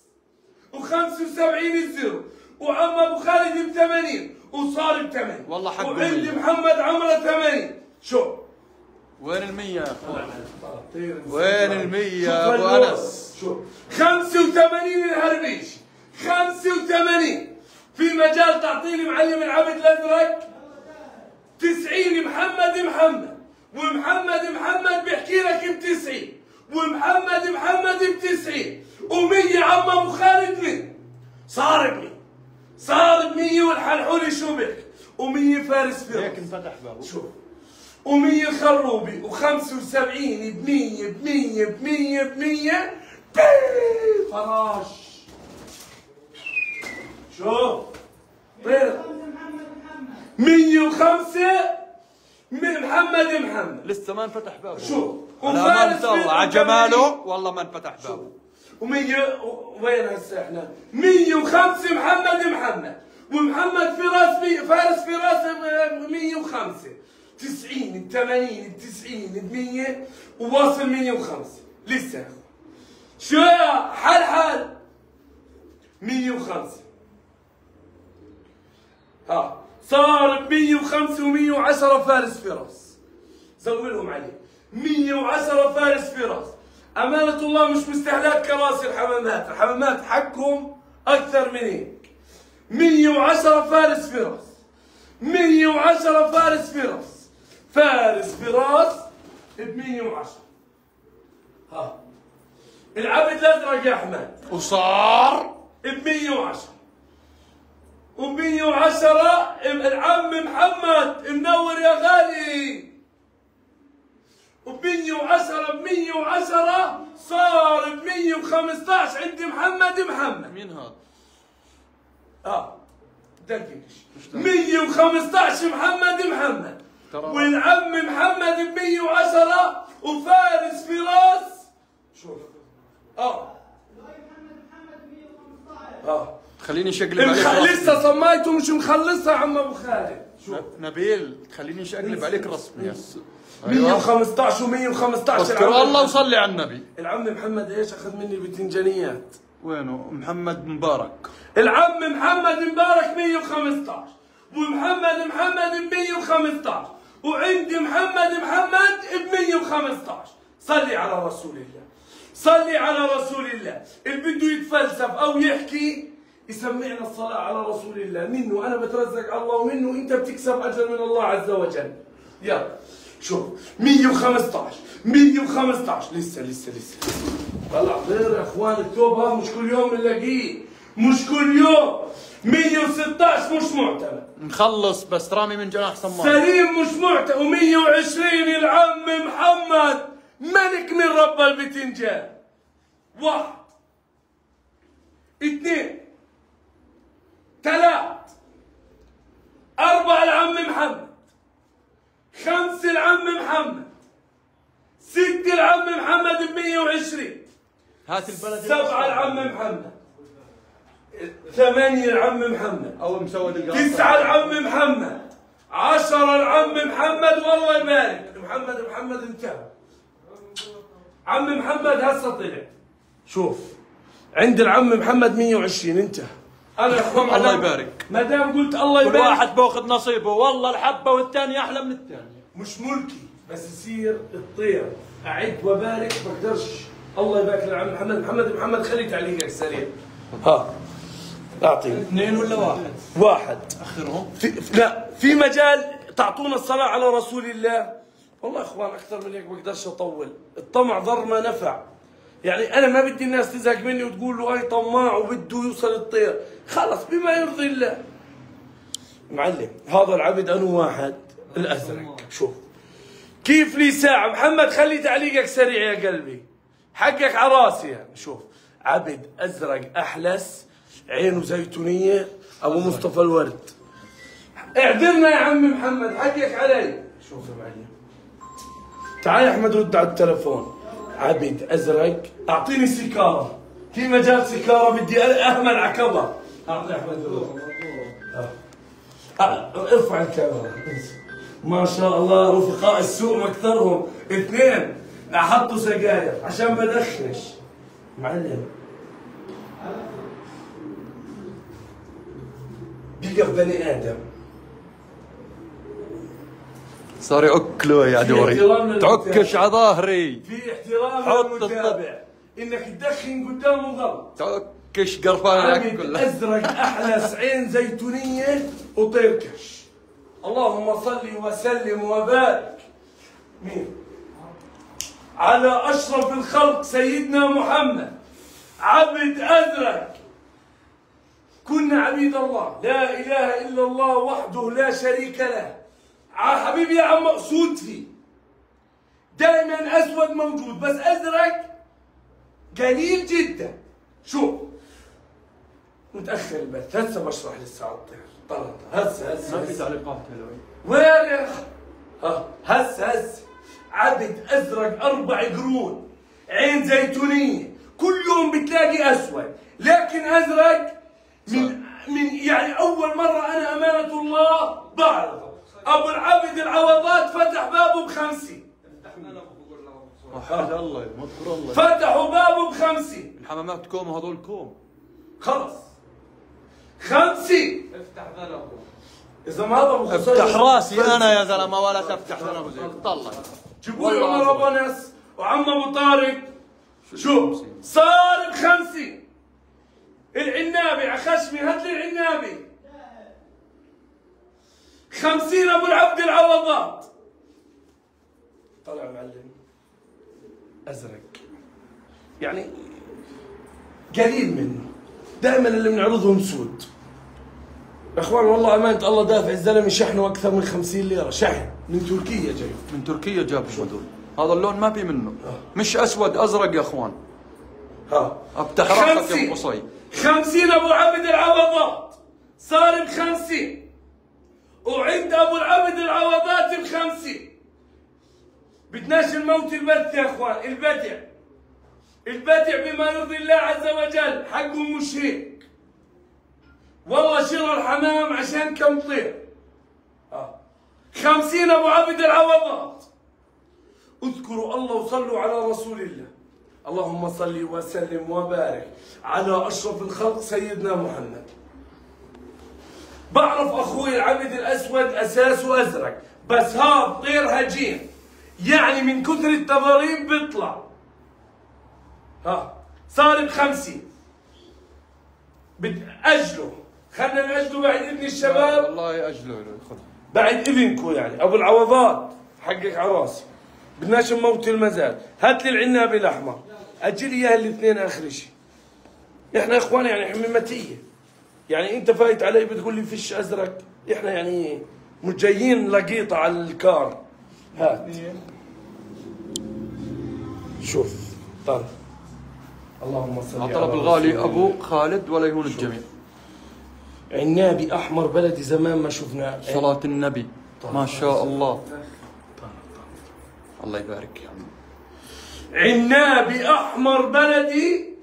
و75 الزيرو وعم ابو خالد ب80 وصار ب80 والله حقه وعندي محمد عمره 80. شو وين ال100 يا اخوان؟ وين ال100 يا ابو انس؟ شو 85 الهربيشي 85 في مجال تعطيني معلم العبد الازرق 90 محمد ومحمد بيحكي لك ب90 ومحمد ب90 و100 عم ابو خالد من صار ب100 والحلحولي شو بك و100 فارس في هيك انفتح بابه. شوف و100 خروبي و75 ب100 فراش. شوف طير 105 محمد لسه ما انفتح بابه. شو وفارس على جماله والله ما انفتح بابه. و100 وين هسه احنا 105 محمد ومحمد فارس في راس 105 90 80 90 100 وواصل 105 لسه يا اخوان. شو يا حل 105 صار ب 105 و110 فارس في راس. زودهم عليه 110 فارس في راس. أمانة الله مش مستهلاك كراسي الحمامات حقهم أكثر من هيك. 110 فارس في راس 110 فارس في راس ب 110. العبد الأزرق يا أحمد وصار ب 110 و110 العم محمد منور يا غالي ب110 صار ب 115 عندي محمد. مين هذا؟ دقيقش 115 محمد والعم محمد ب 110 وفارس في راس. شوف خليني شقلب عليك لسه صمايته مش مخلصها عم ابو خالد. شوف نبيل خليني شقلب عليك رسمي. 115 و115 اذكر الله وصلي على النبي. العم محمد ايش اخذ مني البتنجانيات؟ وينه؟ محمد مبارك. العم محمد مبارك 115 ومحمد ب 115 وعندي محمد ب 115. صلي على رسول الله. اللي بده يتفلسف او يحكي يسمعنا الصلاة على رسول الله. منه انا بترزق الله ومنه انت بتكسب اجر من الله عز وجل. يلا شوف 115 لسه طلع غير يا اخوان. التوب هذا مش كل يوم بنلاقيه، مش كل يوم. 116 مش معتمد. نخلص بس رامي من جناح صمام. سليم مش معتمد. و120 العم محمد ملك من رب البتنجان. 1 2 3 4 العم محمد 5 العم محمد 6 العم محمد ب 120 هات البلد 7 العم محمد 8 العم محمد او مسود القاطع 9 العم محمد 10 العم محمد والله يبارك. محمد انتهى. عم محمد هسه طلع. شوف عند العم محمد 120 انتهى. انا الله يبارك. ما دام قلت الله يبارك كل واحد باخذ نصيبه. والله الحبه والثاني احلى من الثاني. مش ملكي بس يصير الطير اعد وبارك بقدرش. الله يبارك للعم محمد خلي تعليقك سريع. اعطيني 2 ولا 1؟ 1 اخرهم. لا في مجال تعطونا الصلاة على رسول الله. والله يا اخوان اكثر من هيك بقدرش اطول. الطمع ضر ما نفع. يعني انا ما بدي الناس تزهق مني وتقول له هاي طماع وبده يوصل الطير. خلص بما يرضي الله. معلم هذا العبد انو واحد الازرق. شوف كيف لي ساعة. محمد خلي تعليقك سريع يا قلبي. حقك على راسي يعني. شوف عبد ازرق احلس عينه زيتونية ابو مصطفى الورد. اعذرنا يا عم محمد، حقك علي. شوف يا معلم، تعال يا احمد رد على التلفون. عبد ازرق، اعطيني سيكاره، في مجال سيكاره بدي اهمل على كبر. اعطي احمد ارفع الكاميرا. ما شاء الله رفقاء السوق مكثرهم، اثنين احطوا سجاير عشان بدخنش. معلم بيقف بني ادم صار يأكله يا دوري، تعكش على ظهري. في احترام للمتابع، انك تدخن قدامه غلط. تعكش قرفان عليك عبد كله. ازرق احلس عين زيتونيه وطيركش. اللهم صل وسلم وبارك مين؟ على اشرف الخلق سيدنا محمد. عبد ازرق، كنا عبيد الله، لا اله الا الله وحده لا شريك له. حبيبي يا عم مقصود فيه، دائما اسود موجود بس ازرق قليل جدا. شوف متاخر البث، هسه بشرح للساعه طلع هسه ما في تعليقات حلوه. وين يا اخي؟ هسه عبد ازرق 4 قرون، عين زيتونيه، كل يوم بتلاقي اسود، لكن ازرق من يعني اول مره انا امانه الله بعرضه. ابو العبد العوضات فتح بابه ب50. وحد الله مذكور الله. فتحوا بابه ب50. الحمامات كوم وهذول كوم. خلص 50. افتح ذنبه. اذا ما هذا ابو افتح راسي انا يا زلمه ولا تفتح ذنبه زيك. طلع جيبوا لي عمر ابو انس وعم ابو طارق. شوف صار ب50. العنابي على خشمي، هات لي العنابي 50. ابو العبد العوضات طلع معلم ازرق، يعني قليل منه، دائما اللي بنعرضهم سود. يا اخوان والله امانه الله دافع الزلمه شحنه اكثر من 50 ليره، شحن من تركيا جاي. من تركيا جابوا هذول. هذا اللون ما في منه، مش اسود ازرق يا اخوان. افتح راسك يا ابو قصي. 50 ابو عبد العوضات صار ب50، وعند ابو العبد العوضات ب50. بدناش الموت البت يا اخوان، البتع بما يرضي الله عز وجل، حقهم مش هيك. والله شرى الحمام عشان كم طير. 50 ابو عبد العوضات. اذكروا الله وصلوا على رسول الله. اللهم صل وسلم وبارك على اشرف الخلق سيدنا محمد. بعرف اخوي العبد الاسود اساسه ازرق، بس هذا طير هجين، يعني من كثر التضاريب بيطلع. صار ب50. اجله، خلينا ناجله بعد اذن الشباب. والله اجله خذ بعد اذنكم، يعني ابو العوضات حقك على راسي، بدناش نموت المزاد. هات لي العنابي الاحمر، اجي لي اياها الاثنين اخر شيء. احنا يا اخوان يعني حميمتيه، يعني انت فايت علي بتقول لي فيش ازرق، احنا يعني مش جايين لقيطه على الكار. هات شوف طلع. اللهم صل على طلب الغالي ابو خالد ولا يهون الجميع. عنابي احمر بلدي زمان ما شفناه. صلاة النبي ما شاء الله. الله يبارك يا عم. عنابي احمر بلدي.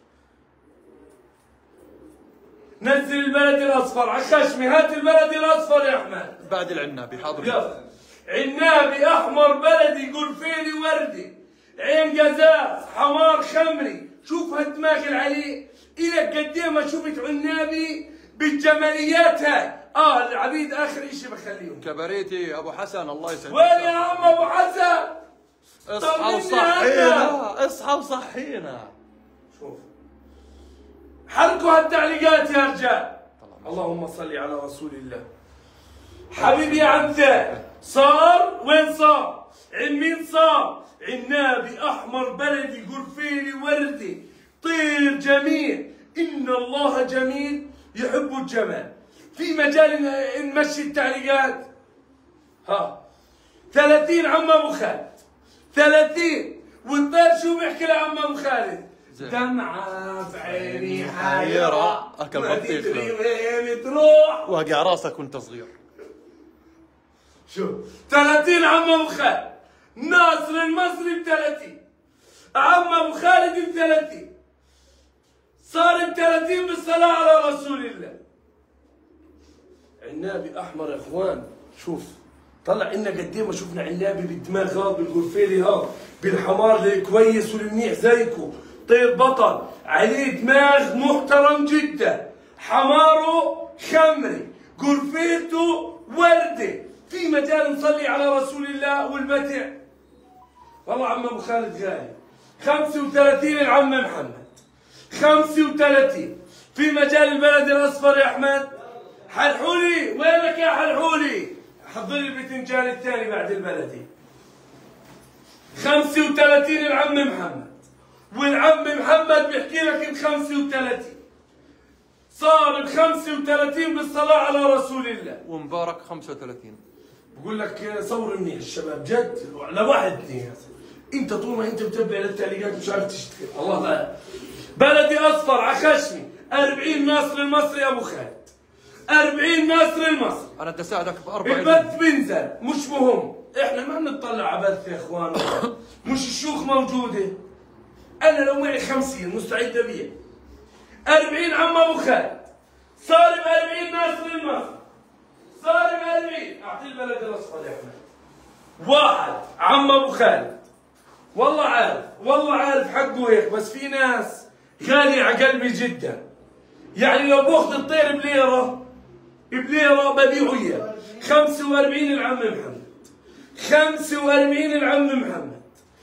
نزل البلدي الاصفر على خشمي، هات البلدي الاصفر يا احمد. بعد العنابي حاضر. عنابي احمر بلدي، قرفيلي وردي، عين قزاز، حمار خمري. شوف هالدماغ العلي الك قد ايه ما شفت عنابي بالجماليات هاي. العبيد اخر شيء بخليهم. كبريتي ابو حسن الله يسعدك. وين يا عم ابو حسن؟ اصحى وصحينا، اصحى وصحينا. شوف حركوا هالتعليقات يا رجال. اللهم صل على رسول الله. حبيبي يا عمته صار وين صار؟ عن مين صار؟ عنابي احمر بلدي، قرفيلي وردي، طير جميل. ان الله جميل يحب الجمال. في مجال نمشي التعليقات. 30 عم ابو خالد، 30. والطير شو بيحكي لعم ابو خالد؟ دمعة بعيني حيرة أكل ما بطيخ تدري وين تروح. واقع راسك وانت صغير. شوف 30 عم ابو خالد، ناصر المصري ب30، عم ابو خالد ب30، صار ب30 بالصلاة على رسول الله. عنابي احمر يا اخوان، شوف طلع لنا قد ايه ما شفنا عنابي بالدماغ هذا، بالغرفيلي هذا، بالحمار الكويس والمنيح زيكم، طير بطل عليه دماغ محترم جدا، حماره خمري، غرفيته ورده، في مجال نصلي على رسول الله والمتع. والله عم ابو خالد غالي. 35 العم محمد، 35 في مجال البلد الاصفر يا احمد. حلحولي وينك يا حلحولي؟ حضر لي البتنجان الثاني بعد البلدي. 35 العم محمد، والعم محمد بيحكي لك ب 35 صار ب 35 بالصلاة على رسول الله. ومبارك 35. بقول لك صور منيح الشباب جد لواحد اثنين. انت طول ما انت بتتبع للتعليقات مش عارف تشتغل. الله لا. بلدي اصفر عخشمي 40 ناصر المصري يا ابو خالد، 40 ناصر المصري. انا بدي اساعدك ب40. البث بنزل مش مهم، احنا ما بنطلع على بث يا اخوان. مش الشيوخ موجوده. انا لو معي 50 مستعد ابيع. 40 عم ابو خالد، صار ب 40 ناصر المصري، صار ب 40. اعطي البلد الاصفر يا احمد. واحد عم ابو خالد، والله عارف، والله عارف حقه هيك، بس في ناس غالية على قلبي جدا. يعني لو باخذ الطير بليرة ببيعه اياه. 45 العم محمد، 45 العم محمد،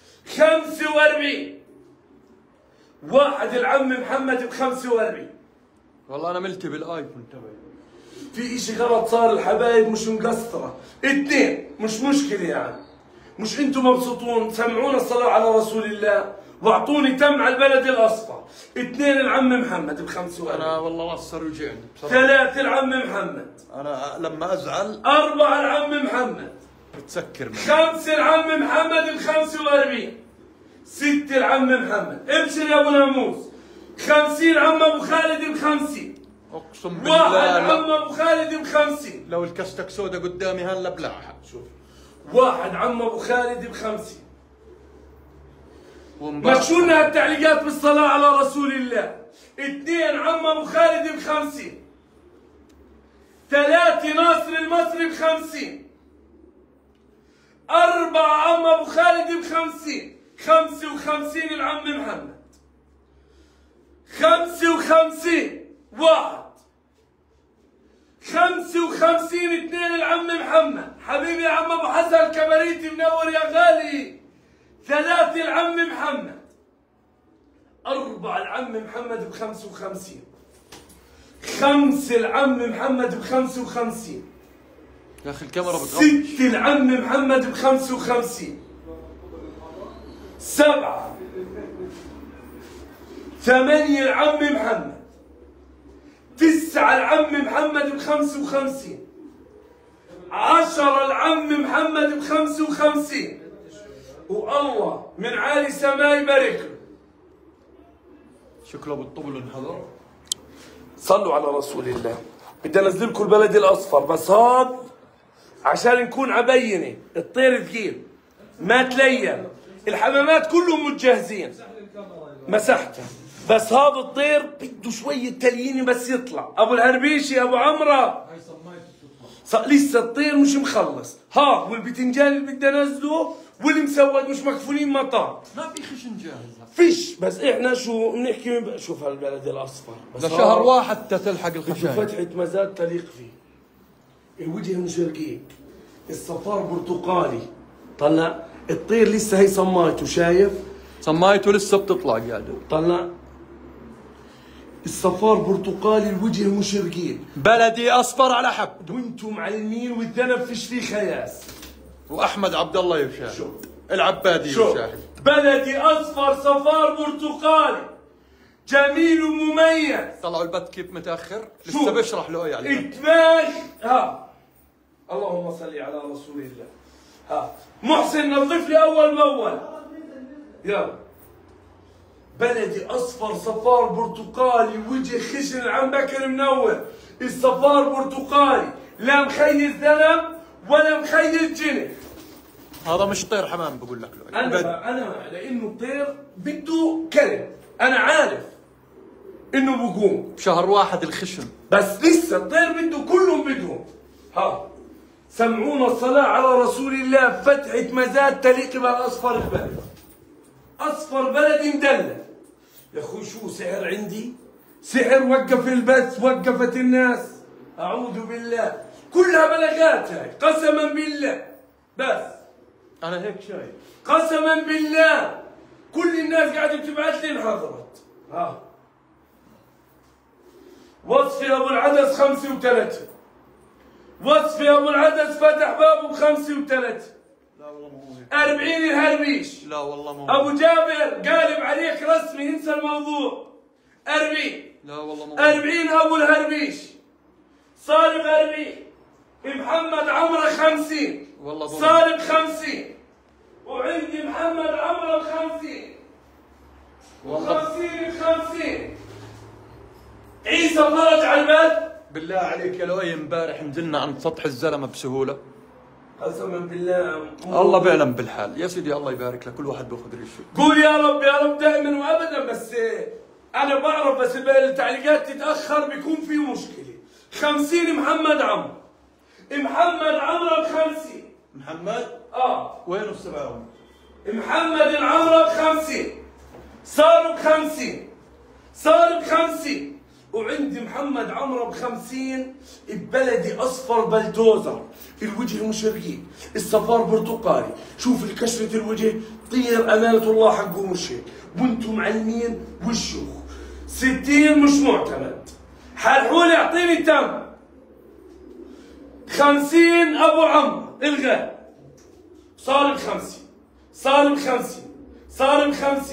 45 واحد العم محمد ب 45. والله انا ملتي بالايفون تبعي. في اشي غلط صار الحبايب، مش مقصرة. اثنين مش مشكلة يعني. مش انتم مبسوطون، سمعونا الصلاة على رسول الله واعطوني تم على البلد الاصفر. اثنين العم محمد ب 45. انا والله راسي صار يوجعني بصراحة. ثلاثة العم محمد. انا لما ازعل 4 العم محمد. بتسكر مني. 5 العم محمد ب 45. 6 العم محمد. ابشر يا ابو ناموس. 50 عم ابو خالد ب 50. اقسم بالله واحد عم ابو خالد ب 50. لو الكستك سودا قدامي هلا بلعها. شوف واحد عم ابو خالد ب 50. ومبارك مشوا لنا التعليقات بالصلاة على رسول الله. 2 عم ابو خالد ب 50. 3 ناصر المصري ب 50. 4 عم ابو خالد ب 50. 55 العم محمد. 55 واحد. 55 2 العم محمد. حبيبي يا عم ابو حسن الكبريتي منور يا غالي. 3 العم محمد. 4 العم محمد ب 55. 5 العم محمد ب 55. يا اخي الكاميرا بتغطي. 6 العم محمد ب 55. 7 8 العم محمد. 9 العم محمد ب 55. 10 العم محمد ب 55. والله من عالي سماء يبارك له. شكله بالطبل انحضر. صلوا على رسول الله. بدي انزل لكم البلد الاصفر، بس هاد عشان نكون عبينه. الطير ثقيل ما تلين، الحمامات كلهم متجهزين. مسحتها، بس هذا الطير بده شويه تليينه بس يطلع. ابو الهربيشي ابو عمره لسه الطير مش مخلص. ها والبتنجان اللي بدي انزله واللي مسود مش مكفولين مطار. ما في خشن جاهز. فيش، بس احنا شو بنحكي. شوف هالبلد الاصفر بس لشهر واحد تلحق الخشاية. فتحة مزاد تليق فيه. الوجه مشرقيق، الصفار برتقالي. طلع الطير لسه هي صمايته، شايف؟ صمايته لسه بتطلع قاعدة. طلع الصفار برتقالي، الوجه مشرقين، بلدي اصفر على حب. وانتم معلمين، والذنب فيش فيه خياس. واحمد عبد الله يشاهد. العبادي شوف يشاهد. بلدي اصفر صفار برتقالي جميل ومميز. طلعوا البث كيف متاخر. شوف. لسه بشرح له ايه على البث. ادماج. ها اللهم صل على رسول الله. ها محسن نظف لي اول باول. يلا بلدي اصفر صفار برتقالي وجه خشن عم بكر منور. الصفار برتقالي لا مخيل ذنب ولا مخيل جنب. هذا مش طير حمام بقول لك له. انا لانه الطير بده كلب، انا عارف انه بقوم بشهر واحد الخشن، بس لسه الطير بده كلهم بدهم. ها سمعونا الصلاة على رسول الله، فتحة مزاد تليق بأصفر البلد. أصفر بلد مدلل. يا أخوي شو سحر عندي؟ سحر وقف البث، وقفت الناس. أعوذ بالله، كلها بلاغات هاي قسما بالله. بس أنا هيك شايف قسما بالله كل الناس قاعدة بتبعث لي انحضرت. ها وصفي أبو العدس 35. وصفي أبو العدس فتح بابه ب35. لا والله مو هيك. 40 الهربيش. لا والله مو أبو جابر قالب عليك رسمي، انسى الموضوع. 40. لا والله مو 40 أبو الهربيش. صارب 40. محمد عمره 50. والله صارب 50. وعندي محمد عمره 50. والله 50. عيسى فرج على البلد. بالله عليك يا لؤي امبارح نزلنا عند سطح الزلمه بسهوله. قسما بالله الله بيعلم بالحال يا سيدي، الله يبارك لك، كل واحد بياخذ ريشه. قول يا رب يا رب دائما وابدا. بس انا بعرف بس التعليقات تتاخر بيكون في مشكله. 50 محمد عمرو. محمد عمرو ب50. محمد وينه السبعون؟ محمد العمرو ب50. صار ب50. صار ب50. وعندي محمد عمره ب50. ببلدي اصفر بلدوزر، الوجه مشرقي، الصفار برتقالي، شوف الكشرة الوجه طير امانة الله حقه مش هيك، وانتم معلمين والشيوخ 60 مش معتمد. حالحولي اعطيني تم 50 ابو عمرو الغى. صار ب50. صار ب50. صار ب50.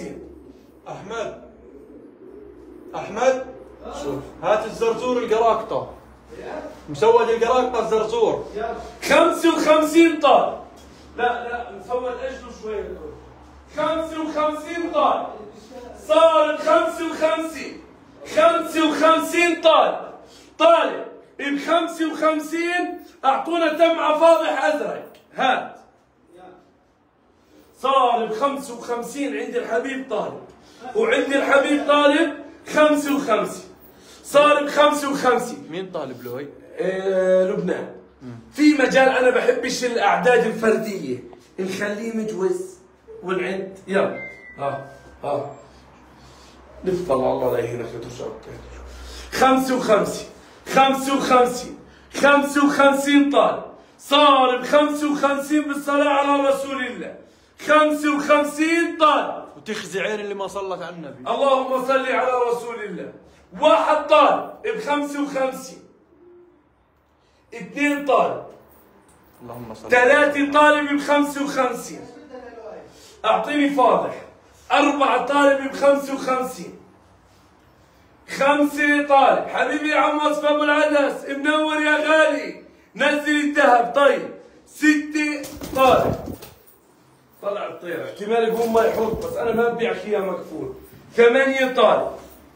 احمد شوف هات الزرزور القراقطه، مسود القراقطه الزرزور 55 طالب. لا مسود اجله شوي. 55 طالب. صار 55. 55 طالب ب 55. اعطونا تمعه فاضح ازرق. هات. صار ب 55 عند الحبيب طالب، وعند الحبيب طالب 55. صار ب 55. مين طالب لؤي؟ لبنان. في مجال انا بحبش الاعداد الفرديه، نخليه مجوز ونعد. يلا نفضل الله لا يهينك لا ترجع. 55. 55 طالب. صار ب 55 بالصلاه على رسول الله. 55 طالب. وتخزي عين اللي ما صلت على النبي. اللهم صل على رسول الله. واحد طالب ب 55. 2 طالب. اللهم صل. 3 طالب ب 55. اعطيني فاضح. 4 طالب ب 55. 5 طالب. حبيبي يا عم وصف ابو العدس منور يا غالي، نزل الذهب. طيب 6 طالب. طلع الطير احتمال يقوم ما يحط، بس انا ما ببيعك اياه مكفول. 8 طالب.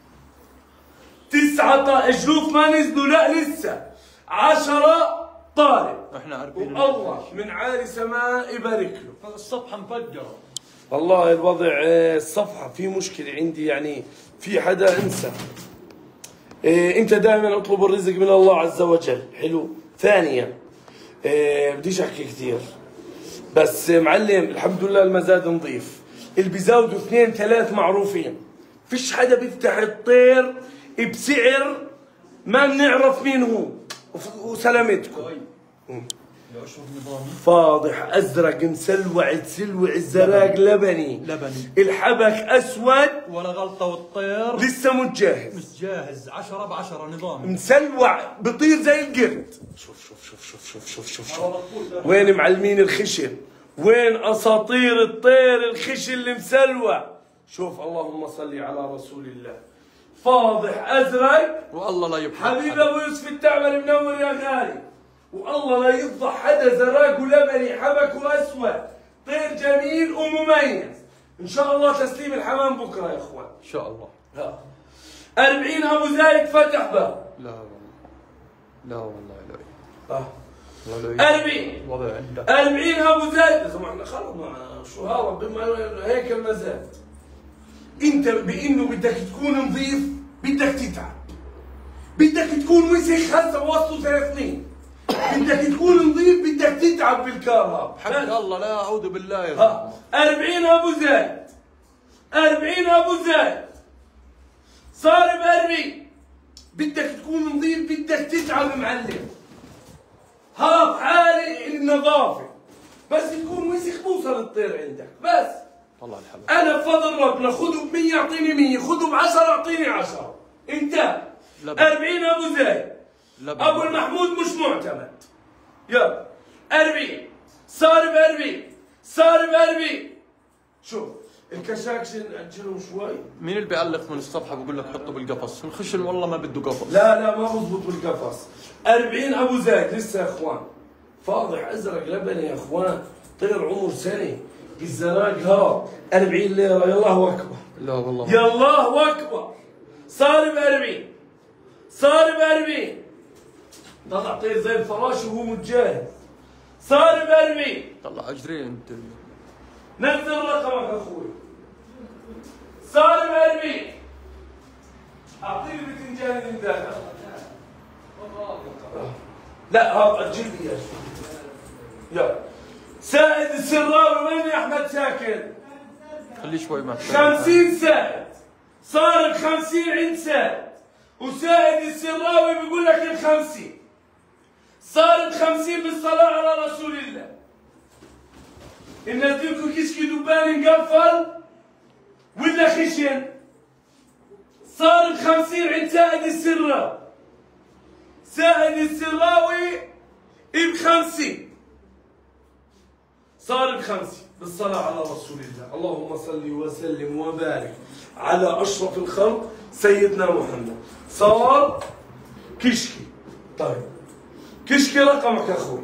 9 طالب. جلوف ما نزلوا لا لسه. 10 طالب. احنا عارفين والله من عالي سماء يبارك له. الصفحه مفجره والله الوضع. الصفحه في مشكله عندي، يعني في حدا انسى. انت دائما اطلب الرزق من الله عز وجل. حلو. ثانيا بديش احكي كثير، بس معلم الحمد لله المزاد نظيف. اللي بيزودوا 2 3 معروفين. فيش حدا بيفتح الطير بسعر ما بنعرف مين هو. وسلامتكم. شوف نظامي فاضح ازرق مسلوع تسلوع الزراق لبني. الحبك اسود ولا غلطه، والطير لسه متجهز. مش جاهز. 10 ب10 نظامي مسلوع بطير زي القرد. شوف وين معلمين الخشن، وين اساطير الطير الخشن اللي مسلوع. شوف اللهم صل على رسول الله. فاضح ازرق. والله لا يفضح حبيب ابو يوسف التعبر منور يا غالي. والله لا يفضح حدا. زراق ولبني حبك واسود. طير جميل ومميز. ان شاء الله تسليم الحمام بكره يا اخوان. ان شاء الله. 40 ابو زايد فتح باب. لا والله. لا والله لا. 40 وضع عنده 40 ابو زايد. يا زلمه احنا خلص شو هذا بما هيك المزاج. انت بانه بدك تكون نظيف بدك تتعب. بدك تكون وسخ هسه بوصلوا 3 سنين. بدك تكون نظيف بدك تتعب بالكار هذا. حق الله لا اعوذ بالله يا زلمه. 40 ابو زايد. 40 ابو زايد. صار ب 40. بدك تكون نظيف بدك تتعب معلم. هاف عالي النظافه. بس تكون وسخ بوصل الطير عندك بس. والله الحمد. انا بفضل ربنا خذوا ب100 اعطيني 100، خذوا ب10 اعطيني 10. انت 40 ابو زايد. ابو المحمود مش معتمد. يلا 40 صار ب 40 صار ب 40. شوف الكشاكش نأجلهم شوي. مين اللي بيعلق من الصفحه بقول لك حطه بالقفص؟ الخشن والله ما بده قفص. لا ما بزبط بالقفص. 40 ابو زايد لسه يا اخوان. فاضح ازرق لبني يا اخوان. طير عمر سنه بالزراق ها 40 ليره. يا الله اكبر. لا والله. يا الله اكبر. صار ب 40 صار ب 40. طلع طير زي الفراش وهو متجاهز. صار ب 40. طلع اجري انت. نزل رقمك اخوي. صار ب 40. اعطيني البتنجان اللي مدافع. لا هذا اجل لي اياه. يلا سائد السراوي وين يا احمد ساكن؟ خليه شوي معك. 50 سائد. صار ب 50 عند سائد. وسائد السراوي بيقول لك ال 50. صار ب 50 بالصلاة على رسول الله. ننزلكم كشك دبان مقفل ولا خشن. صار ب 50 عند سائد السراوي. سائد السراوي ب 50. صار ب 50 بالصلاة على رسول الله. اللهم صل وسلم وبارك على أشرف الخلق سيدنا محمد. صار كشكي. طيب كشكي رقمك أخوي.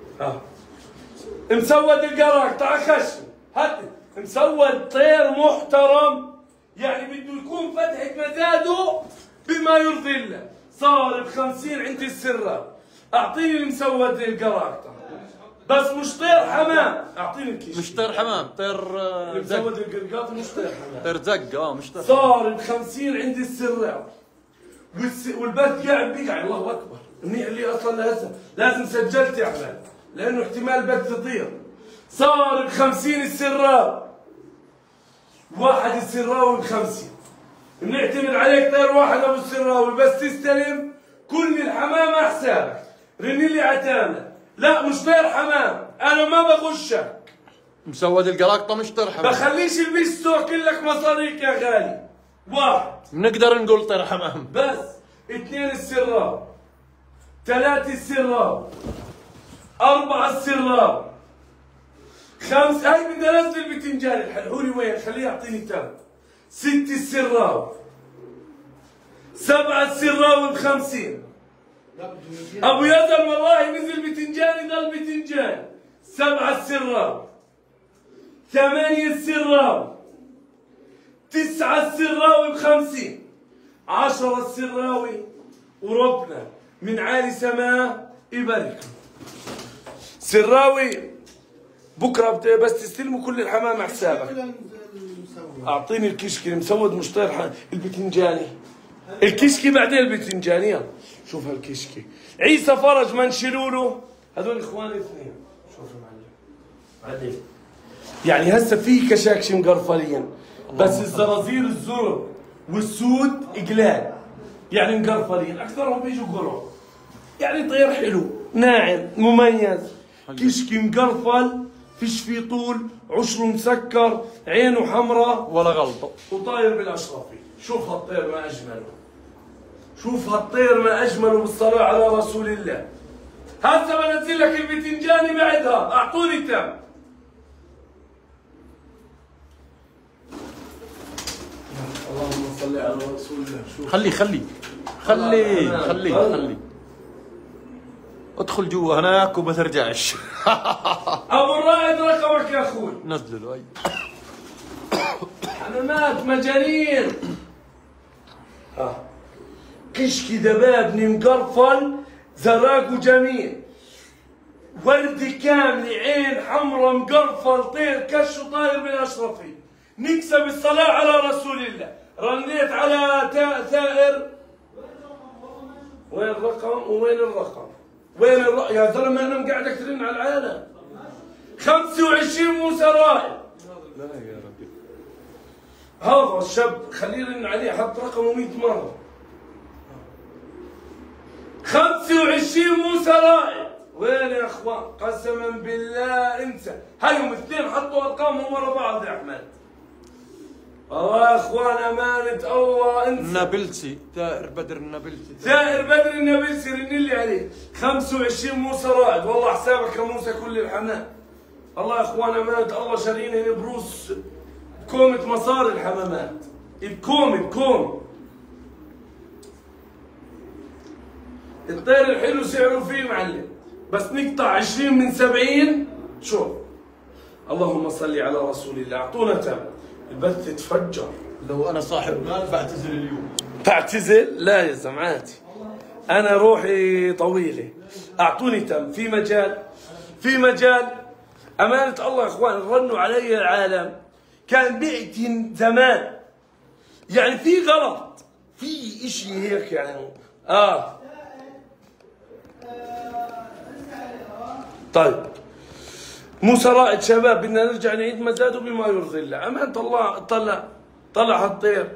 مسود القراق طع خشم. هات مسود طير محترم يعني بده يكون فتحة مزاده بما يرضي الله. صار ب 50 عند السرة. أعطيني المسود القراق بس مش طير حمام. اعطيني الكيس. مش طير حمام طير مزود القرقاط مش طير حمام. طير زق مش طير. صار ب 50 عند السراوي. والبث قاعد بيقع. الله اكبر. منيح اللي اصلا لازم سجلت يا احمد لانه احتمال بث يطير. صار ب 50 السراوي. واحد السراوي ب 50. بنعتمد عليك طير واحد ابو السراوي بس تستلم كل الحمام على حسابك. رن لي عتامه. لا مش طير حمام. انا ما بغشك. مسود القراقطه مش طير حمام. بخليش البيستو اكل لك مصاريك يا غالي. واحد بنقدر نقول طير حمام بس. 2 السراوي. 3 السراوي. 4 السراوي. 5 هاي بدي انزل البتنجان الحلحوري وين؟ خليه يعطيني تم. 6 السراوي. 7 السراوي ب 50. ابو يزن والله نزل بتنجان ضل بتنجان. 7 السراوي. 8 السراوي. 9 السراوي ب 50. 10 السراوي. وربنا من عالي سماء يبارك. سراوي بكره بس تستلموا كل الحمام على حسابك. اعطيني الكشكي المسود مش طير البتنجاني. الكشكي بعدين البتنجاني. يلا شوف هالكشكي. عيسى فرج ما نشيلوا له. هذول اخواني اثنين. شوف يا معلم. بعدين يعني هسه في كشاكش مقرفلين بس الزرازير الزرق والسود قلال يعني مقرفلين. اكثرهم بيجوا قرب. يعني طير حلو ناعم مميز. كشكي مقرفل فيش فيه طول. عشره مسكر. عينه حمراء ولا غلطه. وطاير بالاشرفي. شوف هالطير ما اجمله. شوف هالطير ما اجمله بالصلاه على رسول الله. هسه بنزل لك البتنجاني بعدها. اعطوني تم. اللهم صل على رسول الله. شوف خلي ادخل جوا هناك وما ترجعش. ابو الرائد رقمك يا اخوي. نزله له. حمامات مجانين. كشكي دبابني مقرفل زراقه جميل، وردي كاملة عين حمرا مقرفل طير كش وطاير بالاشرفي. نكسب الصلاة على رسول الله. رنيت على ثائر. وين الرقم ووين الرقم؟ وين الرقم؟ يا زلمة أنا مقعدك ترن على العالم. 25 موسى رائد. لا يا ربي. هذا الشاب خليه يرن عليه، حط رقمه 100 مرة. 25 موسى رائد. وين يا اخوان؟ قسما بالله انسى. هايهم اثنين حطوا ارقامهم ورا بعض يا احمد. والله يا اخوان امانة الله انسى. النابلسي، ثائر بدر النابلسي. ثائر بدر النابلسي رن لي عليه. 25 موسى رائد، والله حسابك يا موسى كل الحمام. والله يا اخوان امانة الله شارين هنا بروس بكومة مصاري الحمامات. بكومة. الطير الحلو سعره فيه معلم، بس نقطع 20 من 70. شوف اللهم صل على رسول الله. اعطونا تم البث تفجر. لو انا صاحب مال بعتزل اليوم. تعتزل؟ لا يا زمعاتي، انا روحي طويله. اعطوني تم في مجال امانه الله يا اخوان. رنوا علي العالم، كان بيعتي زمان يعني في غلط، في اشي هيك يعني. طيب موسى رائد شباب، بدنا نرجع نعيد مزاده بما يرضي الله. أمانة الله طلع الطير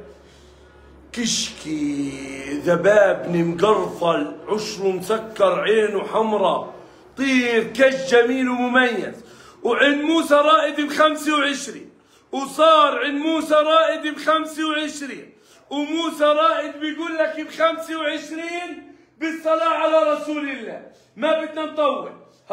كشكي ذبابني مقرفل عشره مسكر عينه حمراء طير كش جميل ومميز. وعند موسى رائد ب25، وصار عند موسى رائد ب25، وموسى رائد بيقول لك ب25 بالصلاة على رسول الله. ما بدنا نطول.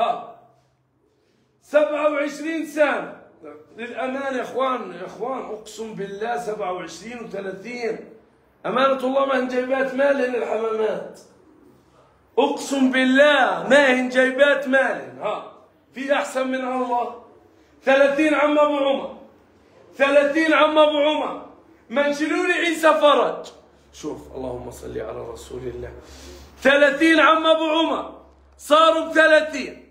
27 سنة للأمانة يا إخوان أقسم بالله 27 و30 أمانة الله ما هن جايبات مالهن الحمامات. أقسم بالله ما هن جايبات مالهن. في أحسن من الله. 30 عم أبو عمر، 30 عم أبو عمر منشلوا لي عيسى فرج. شوف اللهم صل على رسول الله. 30 عم أبو عمر صاروا ب30.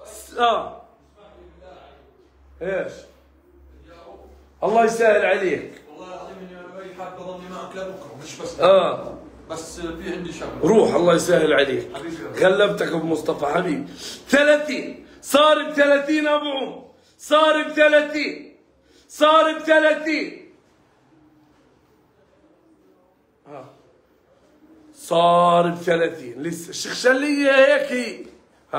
ايش؟ الله يسهل عليك. والله العظيم اني انا جاي حاب اضلني معك لبكره، مش بس بس في عندي شغله. روح الله يسهل عليك. غلبتك ابو مصطفى حبيبي. 30 صار ب30 ابو عمر، صار ب30 صار ب30 لسه الشخشليه هيك.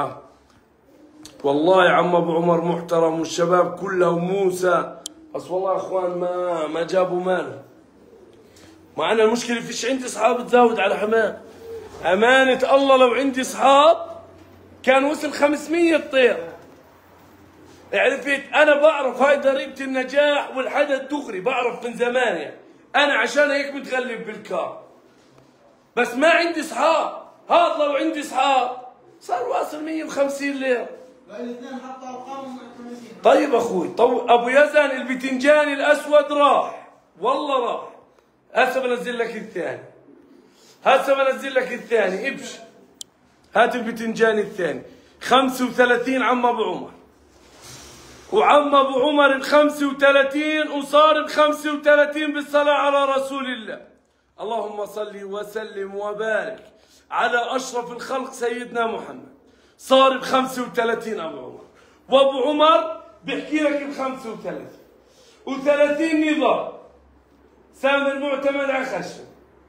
والله يا عم ابو عمر محترم والشباب كلها وموسى، بس والله يا اخوان ما جابوا ماله. مع ان المشكله فيش عندي اصحاب تزاود على حمام. امانه الله لو عندي اصحاب كان وصل 500 طير. عرفت؟ انا بعرف هاي ضريبه النجاح والحدث دغري، بعرف من زمان يعني. انا عشان هيك متغلب بالكار، بس ما عندي اصحاب. هذا لو عندي اصحاب صار واصل 150 ليره. الاثنين حطوا ارقامهم. طيب اخوي ابو يزن البتنجان الاسود راح، والله راح. هسه بنزل لك الثاني. ابشر هات البتنجان الثاني. 35 عم ابو عمر، وعم ابو عمر ب35 وصار ب35 بالصلاه على رسول الله. اللهم صل وسلم وبارك على اشرف الخلق سيدنا محمد. صار ب35 ابو عمر، وابو عمر بيحكي لك ب35 و30 نظام. سامر معتمد على خشب.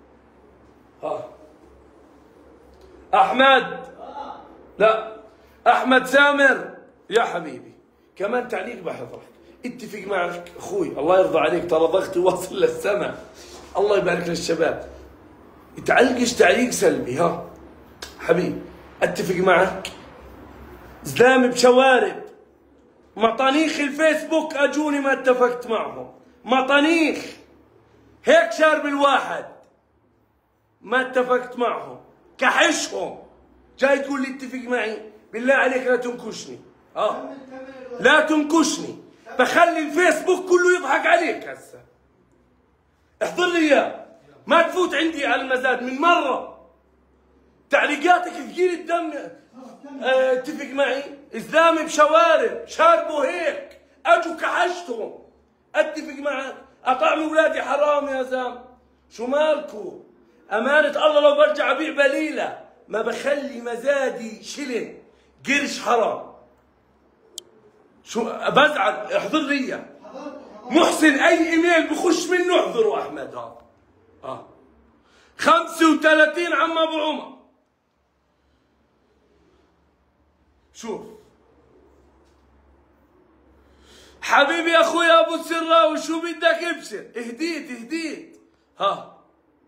احمد لا احمد سامر يا حبيبي كمان تعليق بحضرك. اتفق معك اخوي الله يرضى عليك، ترى ضغطي واصل للسماء. الله يبارك للشباب. تعلقش تعليق سلبي. حبيبي اتفق معك. زلام بشوارب مطانيخ الفيسبوك اجوني ما اتفقت معهم. مطانيخ هيك شارب الواحد ما اتفقت معهم. كحشهم جاي تقول لي اتفق معي. بالله عليك لا تنكشني. لا تنكشني، بخلي الفيسبوك كله يضحك عليك هسه. احضر لي اياه، ما تفوت عندي على المزاد من مرة. تعليقاتك ثقيل الدم. اتفق معي، اسلامي بشوارب شاربوا هيك، اجوا كحشتهم. اتفق معك، اطعمي اولادي حرام يا زلمه. شو مالكو؟ امانة الله لو برجع ابيع بليلة ما بخلي مزادي شلن، قرش حرام. شو بزعل. احضر لي اياه محسن، اي ايميل بخش منه احضره احمد. 35 عم ابو عمر. شوف حبيبي يا اخوي ابو السراوي، شو بدك ابشر. اهديت. ها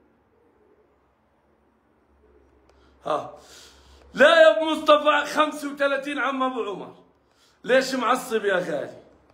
لا يا ابو مصطفى، 35 عم ابو عمر. ليش معصب يا غالي؟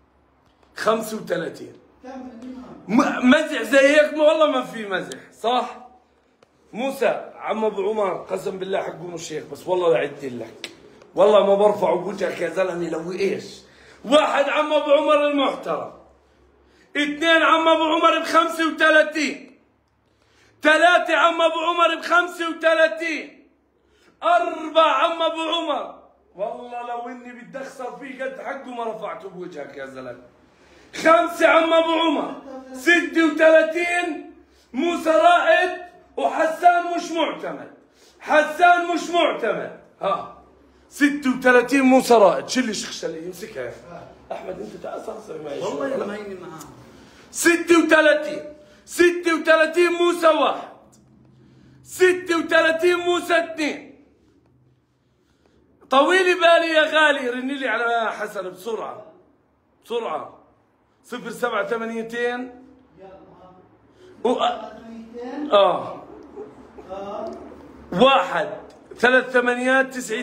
35 مزح زي هيك؟ والله ما في مزح، صح؟ موسى عم ابو عمر قسم بالله حقه الشيخ، بس والله لعدت لك، والله ما برفع بوجهك يا زلمه لو ايش. 1 عم ابو عمر المحترم، 2 عم ابو عمر ب35، 3 عم ابو عمر ب35، 4 عم ابو عمر. والله لو اني بدي اخسر فيه قد حقه ما رفعته بوجهك يا زلمه. 5 عم ابو عمر، 36 موسى رائد، وحسان مش معتمد. حسان مش معتمد. 36 موسى رائد. شيل الشخشلة يمسكها يا احمد. انت تعال صار معي والله يا مهيني معاه. 36 موسى 1، 36 موسى 2. طويلي بالي يا غالي، رني لي على حسن بسرعة 078 1 3 8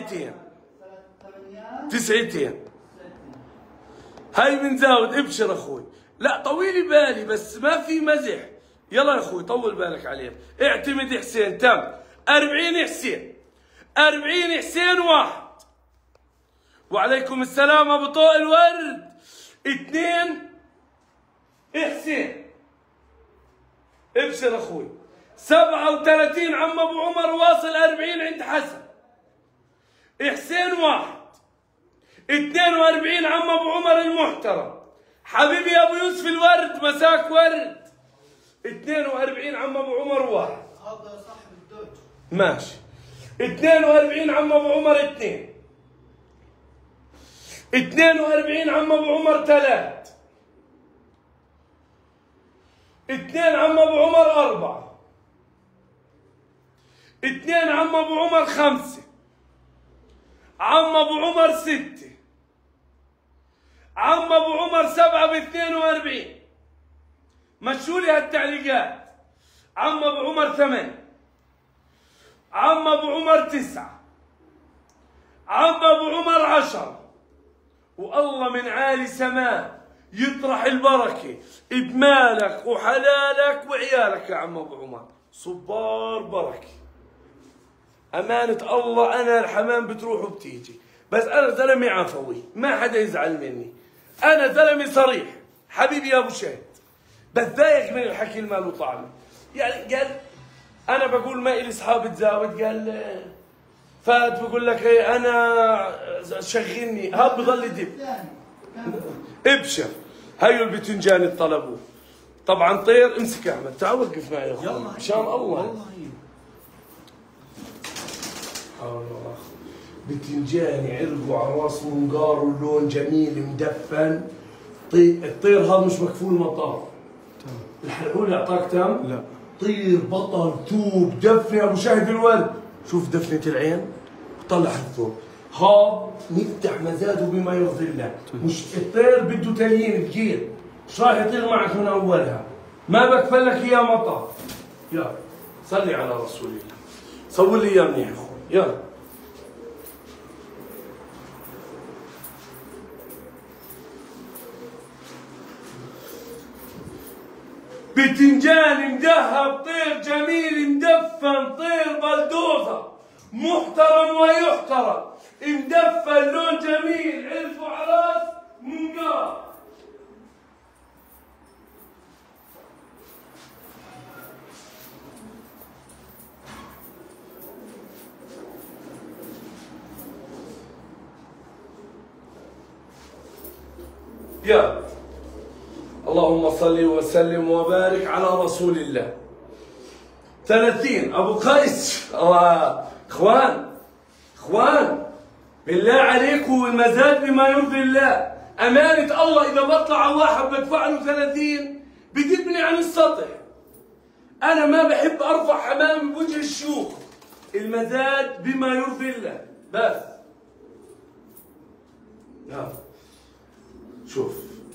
90. هاي من زاود. ابشر اخوي. لا طويلي بالي بس ما في مزح. يلا يا اخوي طول بالك عليه. اعتمد حسين. تم 40 حسين، 40 حسين 1. وعليكم السلام ابو طوق الورد. 2 حسين. ابشر اخوي. 37 عم ابو عمر واصل 40 عند حسن. حسين 1. 42 عم ابو عمر المحترم. حبيبي يا ابو يوسف الورد، مساك ورد. 42 عم ابو عمر 1. هذا صاحب الدوج. ماشي. 42 عم ابو عمر 2. 42 عم ابو عمر 3. 2 عم ابو عمر 4. 2 عم ابو عمر 5. عم ابو عمر 6. عم ابو عمر 7 ب 42. مشوا لي هالتعليقات. عم ابو عمر 8. عم ابو عمر 9. عم ابو عمر 10. والله من عالي سماء يطرح البركه بمالك وحلالك وعيالك يا عم ابو عمر. صبار بركه. أمانة الله أنا الحمام بتروح وبتيجي، بس أنا زلمة عفوي ما حدا يزعل مني. أنا زلمة صريح. حبيبي يا أبو شهد، بتضايق من الحكي المال وطعمه. يعني قال أنا بقول ما إلي أصحاب تزاود، قال فات بقول لك إيه أنا شغلني هاب بضل يدب. ابشر. هيو البتنجان اللي طلبوه. طبعا طير. امسك يا أحمد، تعال وقف معي يا أخوي مشان الله. بتنجاني عرقه على راس منقار ولون جميل مدفن. الطير هذا مش مكفول مطار. الحلقول اللي اعطاك تم؟ لا. طير بطل توب دفن يا ابو شاهد الورد. شوف دفنة العين طلع الثوب. هاب نفتح مزاده بما يرضي الله. مش الطير بده تليين ثقيل، مش راح يطير معك من اولها. ما بكفل لك اياه مطار. يلا صلي على رسول الله. صور لي اياه منيح اخوي. يلا بتنجان مذهب، طير جميل مدفن، طير بلدوزر محترم ويحترم، مدفن لون جميل، عرفوا على راس منقار. يا اللهم صل وسلم وبارك على رسول الله. 30 ابو قيس. اخوان بالله عليكم المزاد بما يرضي الله. امانه الله اذا بطلع واحد بدفع له 30 بتبني عن السطح. انا ما بحب ارفع حمام بوجه الشيوخ. المزاد بما يرضي الله بس. شوف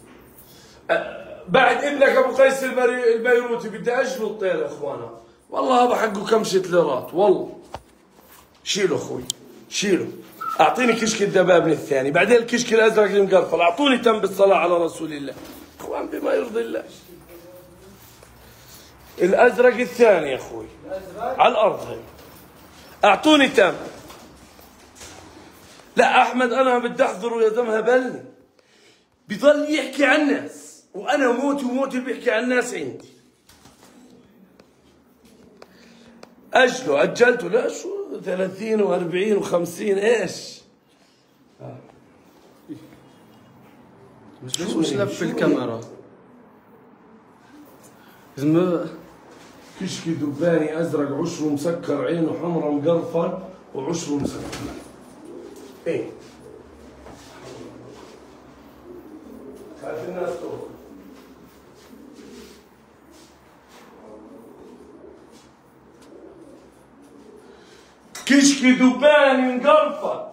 بعد ابنك ابو قيس البيروتي بدي اجله الطير يا اخوانا. والله هذا حقه كمشة ليرات والله. شيله اخوي شيله. اعطيني كشك الدبابن الثاني بعدين الكشك الازرق المقرفل. اعطوني تم بالصلاه على رسول الله. اخوان بما يرضي الله. الازرق الثاني يا اخوي على الارض هي. اعطوني تم. لا احمد انا بدي احضره يا زلمه هبلني. بضل يحكي عن الناس وانا موتي وموتي اللي بيحكي عن الناس عندي. اجلته لا شو 30 و40 و50 ايش؟ مش لف الكاميرا. كشكي دباني ازرق عشره مسكر عينه حمراء مقرفل وعشره مسكر. ايه خايف الناس تروح. كشكي دباني مقرفل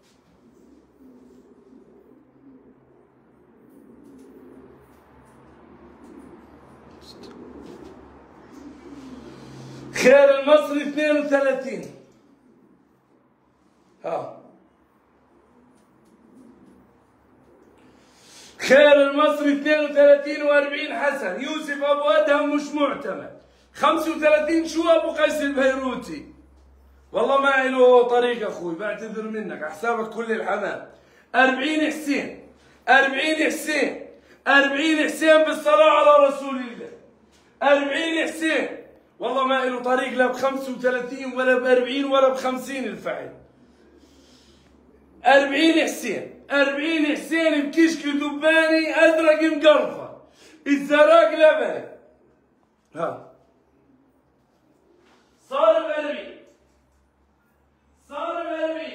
خير المصري 32. خير المصري 32 و40 حسن. يوسف ابو ادهم مش معتمد. 35 شو ابو قيس البيروتي. والله ما له طريق اخوي بعتذر منك على حسابك كل الحمام. 40 حسين 40 حسين 40 حسين بالصلاة على رسول الله. 40 حسين والله ما له طريق لا ب 35 ولا ب 40 ولا ب 50 الفعل. 40 حسين 40 حسين بكشك دباني ازرق مقرفه. الزراق لبن. صار ب 40 صار ب 40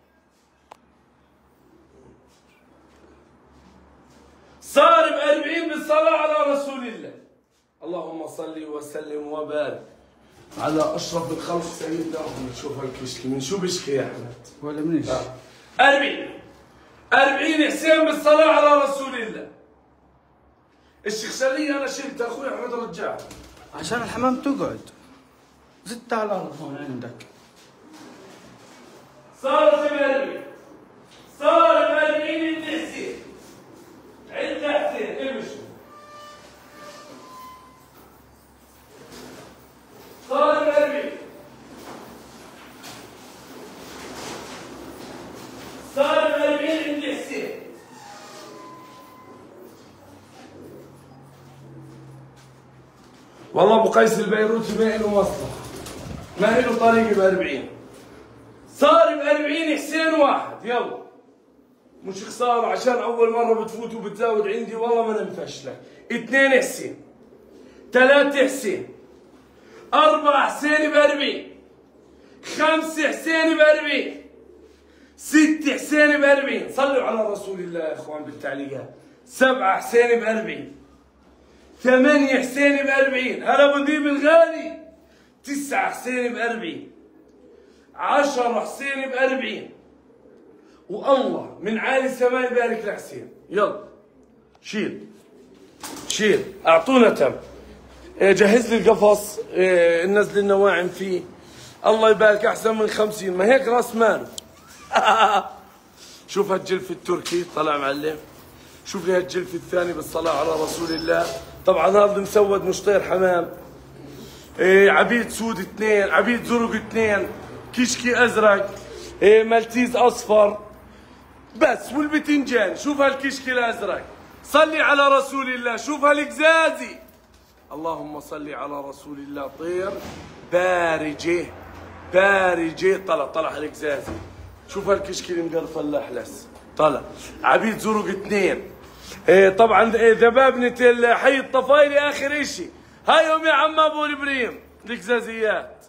صار ب 40 بالصلاة على رسول الله. اللهم صل وسلم وبارك على اشرف الخلق سيدنا محمد. شوف هالكشكي من شو بيشكي يا احمد؟ ولا منيش. 40 حسين بالصلاة على رسول الله. الشخشلية انا شلتها اخوي احمد رجعها عشان الحمام تقعد. زدت على الارض هون عندك. صارت ب 40 صار ب 40 انت حسين. عند حسين امشوا. صار ب 40 صار ب 40 عند حسين. والله ابو قيس البيروتي ما له مصلحه ما له طريق ب 40. صار ب 40 حسين واحد. يلا مش خساره عشان اول مره بتفوت وبتزاود عندي والله ما انا مفشلك. 2 حسين 3 حسين 4 حسين ب 40 5 حسين ب 40 6 حسين ب 40. صلوا على رسول الله يا اخوان بالتعليقات. 7 حسين ب 40 8 حسين ب 40. هلا ابو ذيب الغالي. 9 حسين ب 40 10 حسين ب 40. والله من عالي السماء يبارك لحسين. يلا شيل اعطونا تم. جهز لي القفص ننزل النواعم فيه. الله يبارك احسن من 50 ما هيك راس ماله. شوف هالجلف التركي طلع معلم. شوف لي هالجلف الثاني بالصلاة على رسول الله. طبعا هذا مسود مش طير حمام. عبيد سود 2 عبيد زرق 2 كشكي ازرق مالتيز اصفر بس. والبتنجان شوف هالكشكي الازرق. صلي على رسول الله. شوف هالقزازي. اللهم صل على رسول الله. طير بارجه طلع هالقزازي. شوف هالكشكي المقرفل الاحلس طلع. عبيد زرق 2 طبعا ذبابنة حي الطفايلي اخر اشي. هايهم يا عم ابو البريم القزازيات.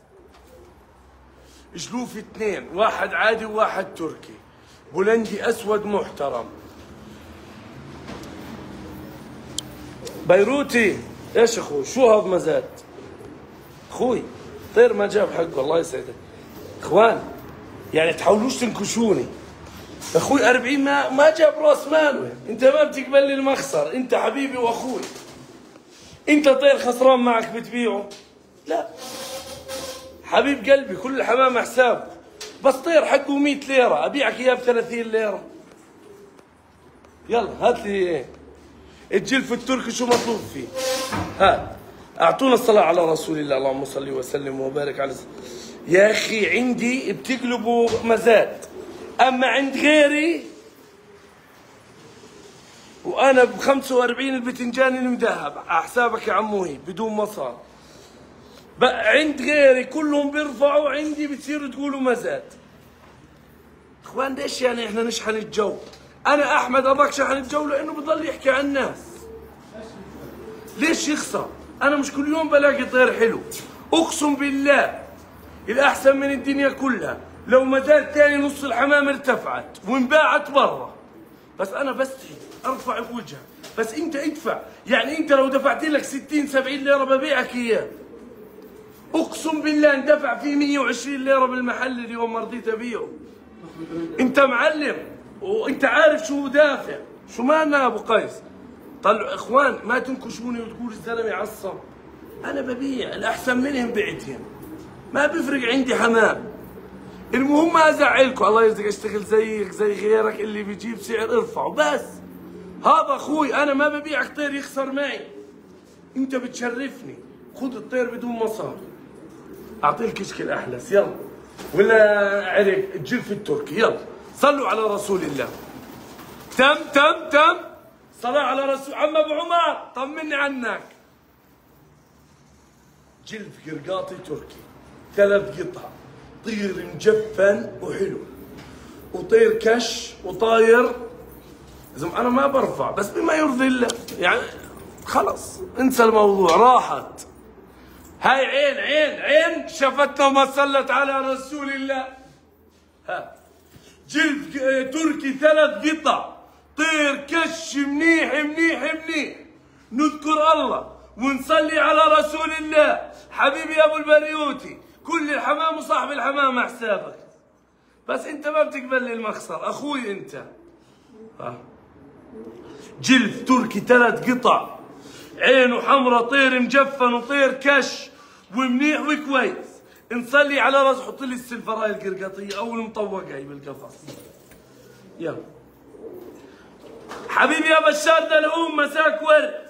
جلوف اثنين، واحد عادي وواحد تركي، بولندي اسود محترم. بيروتي ايش اخوي؟ شو هذا مزاد؟ اخوي طير ما جاب حقه الله يسعدك. اخوان يعني تحاولوش تنكشوني. اخوي 40 ما جاب راس ماله. انت ما بتقبل لي المخسر، انت حبيبي واخوي. انت طير خسران معك بتبيعه؟ لا حبيب قلبي، كل الحمام حساب. بس طير حقه 100 ليره ابيعك اياه ب 30 ليره. يلا هات لي ايه الجلف التركي شو مطلوب فيه؟ هات اعطونا الصلاه على رسول الله، اللهم صل وسلم وبارك على يا اخي عندي بتقلبوا مزاد، اما عند غيري وانا ب 45 البتنجان المذهب على حسابك يا عموهي بدون مصاري. بقى عند غيري كلهم بيرفعوا، عندي بتصيروا تقولوا مزاد. اخوان ليش يعني احنا نشحن الجو؟ انا احمد ابغاك شحن الجو لانه بضل يحكي عن الناس. ليش يخسر؟ انا مش كل يوم بلاقي طير حلو. اقسم بالله الاحسن من الدنيا كلها لو مزاد ثاني نص الحمام ارتفعت وانباعت برا. بس انا بستحي ارفع بوجهك، بس انت ادفع. يعني انت لو دفعت لك 60 70 ليره ببيعك اياه. اقسم بالله اندفع فيه 120 ليره بالمحل اليوم ما رضيت ابيعه. انت معلم وانت عارف شو دافع، شو مالنا ابو قيس. طلعوا اخوان ما تنكشوني وتقول الزلمه عصب. انا ببيع الاحسن منهم بعتهم، ما بيفرق عندي حمام. المهم ما ازعلكم، الله يرزقك اشتغل زيك زي غيرك اللي بيجيب سعر ارفعه بس. هذا اخوي انا ما ببيعك طير يخسر معي. انت بتشرفني، خذ الطير بدون مصاري. اعطيه الكشك الاحلس يلا، ولا عرق الجلف التركي يلا. صلوا على رسول الله. تم صلاة على رسول. عم ابو عمر طمني عنك. جلف قرقاطي تركي 3 قطع، طير مجفن وحلو، وطير كش وطاير. زعما انا ما برفع بس بما يرضي الله، يعني خلص انسى الموضوع راحت. هاي عين شفتنا وما صلت على رسول الله. ها جلد تركي 3 قطع، طير كش منيح. نذكر الله ونصلي على رسول الله. حبيبي يا ابو البريوتي، كل الحمام وصاحب الحمام على حسابك، بس انت ما بتقبل لي المخسر اخوي انت. جلد تركي 3 قطع، عينه حمراء، طير مجفن وطير كش ومنيح وكويس. نصلي على راس. حط لي السلفراي القرقاطيه او المطوقه هي بالقفص. يلا حبيبي يا بشار دلعوم مساك ورد.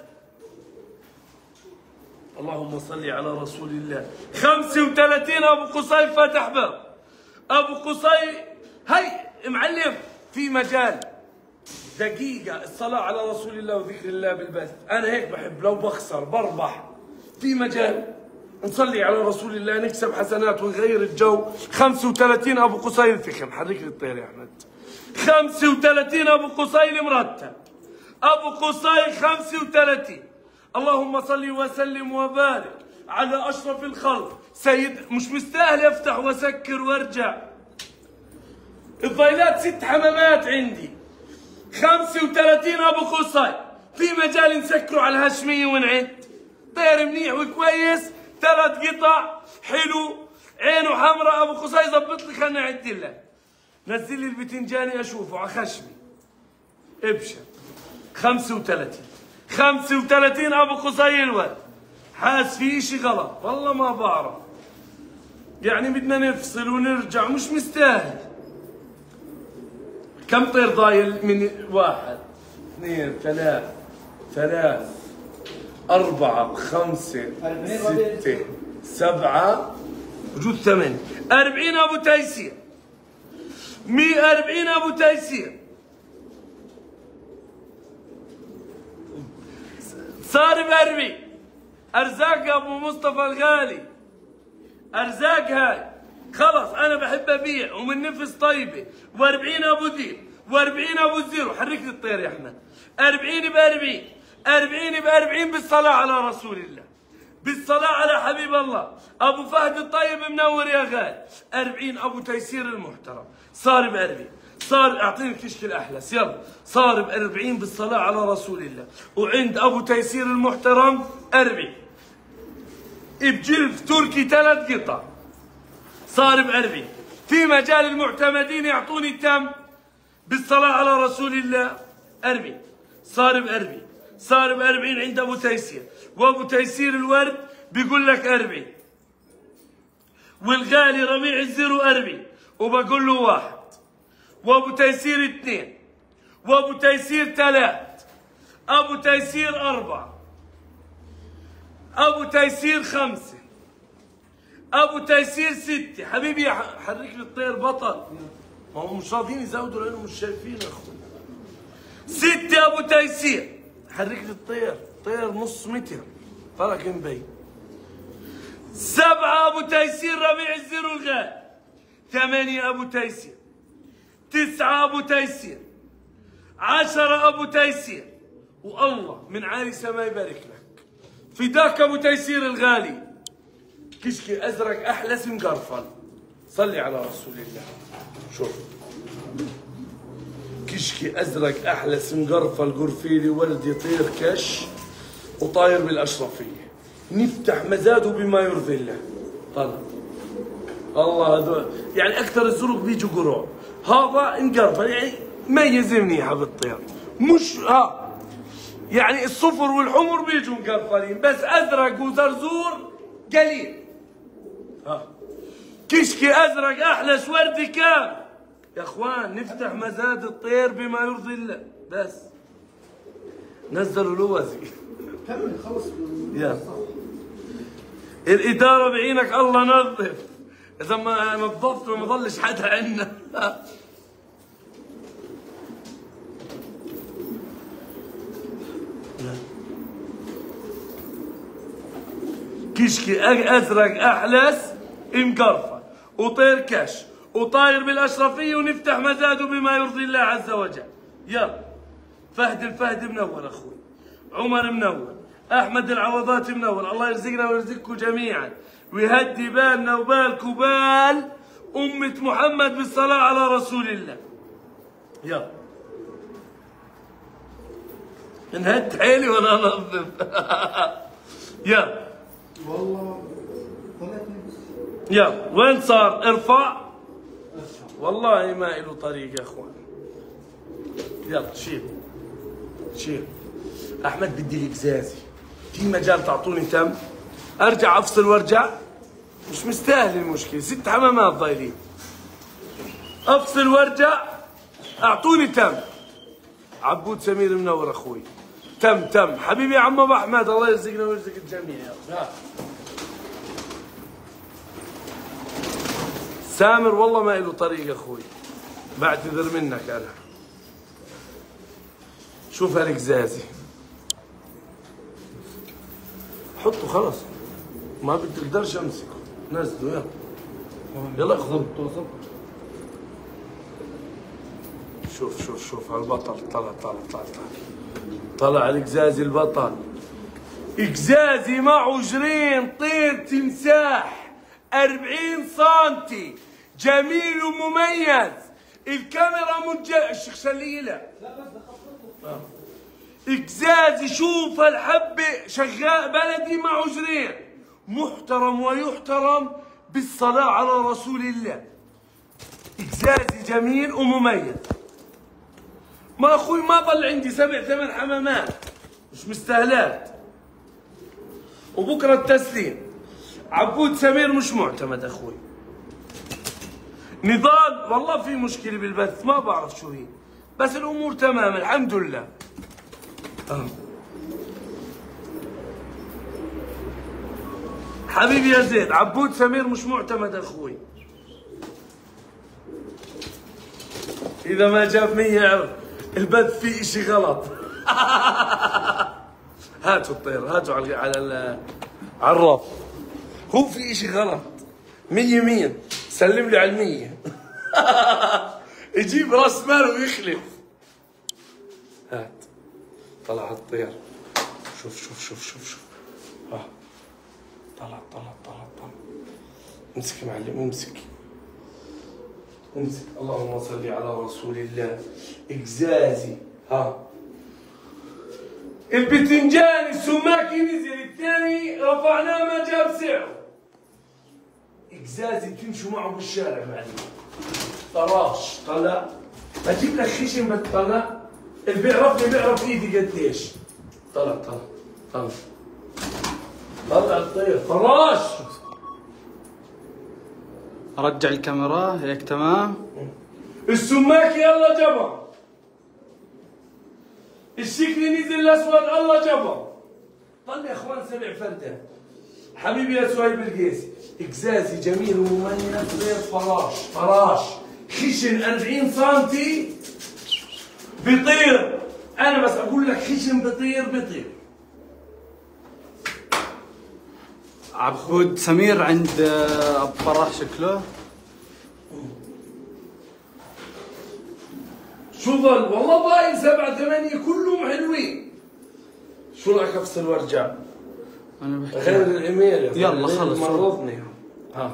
اللهم صل على رسول الله. 35 ابو قصي فاتح باب. ابو قصي هي معلم في مجال. دقيقة الصلاة على رسول الله وذكر الله بالبث، أنا هيك بحب، لو بخسر بربح. في مجال نصلي على رسول الله نكسب حسنات ونغير الجو. 35 أبو قصي الفخم، حرك لي الطير يا أحمد. 35 أبو قصي المرتب. أبو قصي 35. اللهم صل وسلم وبارك على أشرف الخلق سيد. مش مستاهل أفتح وأسكر وأرجع. الضيلات 6 حمامات عندي. 35 ابو قصي. في مجال نسكروا على الهاشميه ونعد. طير منيح وكويس، 3 قطع حلو، عينه حمراء. ابو قصي ظبط لي، خلنا نعد لك. نزل لي البتنجاني اشوفه على خشمي. ابشر. 35 ابو قصي الولد. حاس في اشي غلط والله ما بعرف. يعني بدنا نفصل ونرجع، مش مستاهل. كم طير ضايل؟ من 1 2 3 4 5 6 7 وجود 8. 40 ابو تيسير. 140 ابو تيسير. صار ب40. ارزاق يا ابو مصطفى الغالي، ارزاق هاي. خلص انا بحب ابيع ومن نفس طيبه. و40 ابو دير و40 ابو الزيرو. حرك لي الطير يا احمد. 40 ب40، 40 ب40 بالصلاة على رسول الله، بالصلاة على حبيب الله. أبو فهد الطيب منور يا غالي. 40 أبو تيسير المحترم صار ب40، صار أعطيني الكشك الأحلس يلا، صار ب40 بالصلاة على رسول الله. وعند أبو تيسير المحترم 40 بجلف تركي 3 قطع صار ب40. في مجال المعتمدين يعطوني تم بالصلاة على رسول الله 40 صار ب40، صار ب40 عند أبو تيسير. وأبو تيسير الورد بيقول لك 40، والغالي ربيع الزيرو 40 وبقول له 1، وأبو تيسير 2، وأبو تيسير 3، أبو تيسير 4، أبو تيسير 5، أبو تيسير 6. حبيبي حرك لي الطير بطل، ما هم مش راضيين يزودوا لأنهم مش شايفين يا أخوي. 6 أبو تيسير، حرك لي الطير، طير نص متر فرق مبين. 7 أبو تيسير ربيع الزيرو الغالي. 8 أبو تيسير. 9 أبو تيسير. 10 أبو تيسير. والله من عالي سما يبارك لك فداك أبو تيسير الغالي. كشكي أزرق أحلس مقرفل، صلي على رسول الله. شوف كشكي أزرق أحلس مقرفل، قرفيلي ولد يطير كش وطاير بالأشرفية، نفتح مزاده بما يرضي الله. طلع الله هذول يعني أكثر الزرق بيجوا قروع، هذا مقرفل يعني ما يلزمني يا حبيب الطير، مش يعني الصفر والحمر بيجوا مقرفلين، بس أزرق وزرزور قليل. كشكي أزرق أحلس وردي كام يا اخوان، نفتح مزاد الطير بما يرضي الله. بس نزلوا لوزي كمل خلص يلا. الإدارة بعينك الله نظف، إذا ما نظفت ما ضلش حدا عندنا. كشكي أزرق أحلس مقرفل وطير كش وطاير بالأشرفية، ونفتح مزاده بما يرضي الله عز وجل. يلا فهد الفهد منور أخوي، عمر منور، أحمد العوضات منور. الله يرزقنا ويرزقكم جميعا ويهدي بالنا وبالكم بال أمة محمد بالصلاة على رسول الله. يلا انهد حيلي وأنا أنظف. يلا والله يلا وين صار؟ ارفع. والله ما له طريق يا اخوان. يلا شيل شيل. احمد بدي القزازي، في مجال تعطوني تم؟ ارجع افصل وارجع؟ مش مستاهل المشكله، 6 حمامات ضايلين. افصل وارجع، اعطوني تم. عبود سمير منور اخوي. تم حبيبي يا عم ابو احمد، الله يرزقنا ويرزق الجميع. يلا سامر والله ما له طريق اخوي، بعتذر منك انا. شوف هالقزازي حطه خلص، ما بتقدرش امسكه، نزله يلا يلا خذ. شوف هالبطل طلع القزازي البطل. قزازي معه جرين طير تمساح 40 سنتي، جميل ومميز. الكاميرا الشيخ شليلة قزازي، شوف الحبة شغال بلدي معه جرين، محترم ويحترم بالصلاة على رسول الله. قزازي جميل ومميز. ما اخوي ما ضل عندي 7 8 حمامات مش مستاهلات. وبكره التسليم. عبود سمير مش معتمد اخوي. نضال والله في مشكله بالبث ما بعرف شو هي، بس الامور تمام الحمد لله. حبيبي يا زيد، عبود سمير مش معتمد اخوي. اذا ما جاب 100 يعرف البث فيه اشي غلط. هاتوا الطير، هاتوا على الرف، هو في اشي غلط. 100 سلم لي على 100. يجيب راس ماله ويخلف. هات طلع الطير. شوف شوف شوف شوف شوف. ها طلع. امسك يا معلم، امسك. اللهم صل على رسول الله. إقزازي. ها البتنجان السماكي نزل، الثاني رفعناه ما جاب سعره. إقزازي تمشوا معه بالشارع معلم. طراش طلع. اجيب لك خشن بتطلع. اللي بيعرفني بيعرف ايدي قديش. طلع الطير فراش. رجع الكاميرا هيك تمام. السماكي الله جبر. الشكل نزل الاسود الله جبر. طلع يا اخوان 7 فردة. حبيبي يا سهيب القيسي. اقزازي جميل ومميز غير فراش خشن 40 سنتي بيطير. انا بس اقول لك خشن بيطير. عبود سمير عند ابو فراح شكله. شو ظل؟ والله ضايل 7 8 كلهم حلوين. شو رايك افصل وارجع؟ انا بحكي غير الايميل يلا خلص مرضني. ها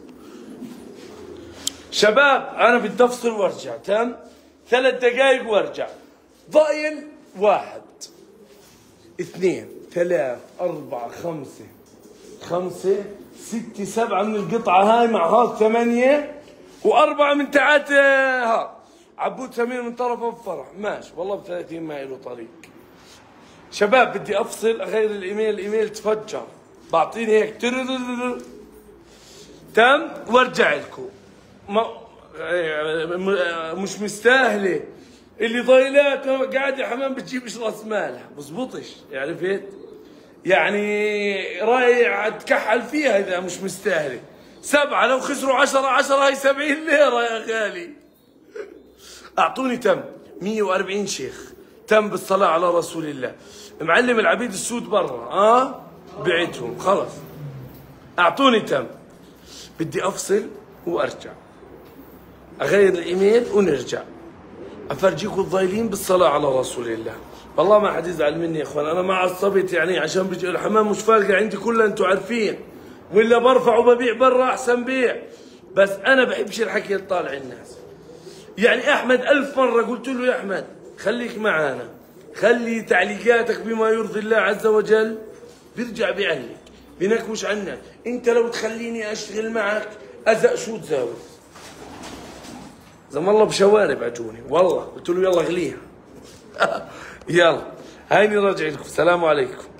شباب انا بدي افصل وارجع. تم 3 دقائق وارجع. ضايل 1 2 3 4 5 6 7 من القطعة هاي مع هاي 8 و4 من تاعت ها عبود سمير من طرفه بفرح. ماشي والله ب30 ما له طريق. شباب بدي افصل اغير الايميل تفجر. بعطيني هيك تم وارجع لكم. مش مستاهله اللي ضايلات قاعد يا حمام بتجيبش راس مالها بزبطش. عرفت يعني رايح تكحل فيها اذا مش مستاهله. 7 لو خسروا 10 هاي 70 ليره يا غالي. اعطوني تم 140 شيخ. تم بالصلاه على رسول الله. معلم العبيد السود برا بعتهم خلص. اعطوني تم. بدي افصل وارجع اغير الايميل ونرجع افرجيكم الضايلين بالصلاه على رسول الله. والله ما حد يزعل مني يا اخوان. انا ما عصبت يعني عشان بيجي الحمام مش فارقه عندي كلها انتم عارفين. ولا برفع وببيع برا احسن بيع. بس انا بحبش الحكي اللي طالع الناس. يعني احمد 1000 مره قلت له يا احمد خليك معانا، خلي تعليقاتك بما يرضي الله عز وجل. بيرجع بيعلق بنكوش عنك. انت لو تخليني اشتغل معك ازق شو تزاوز. زم الله بشوارب اجوني والله قلت له يلا اغليها. يلا هيني راجع لكم. السلام عليكم.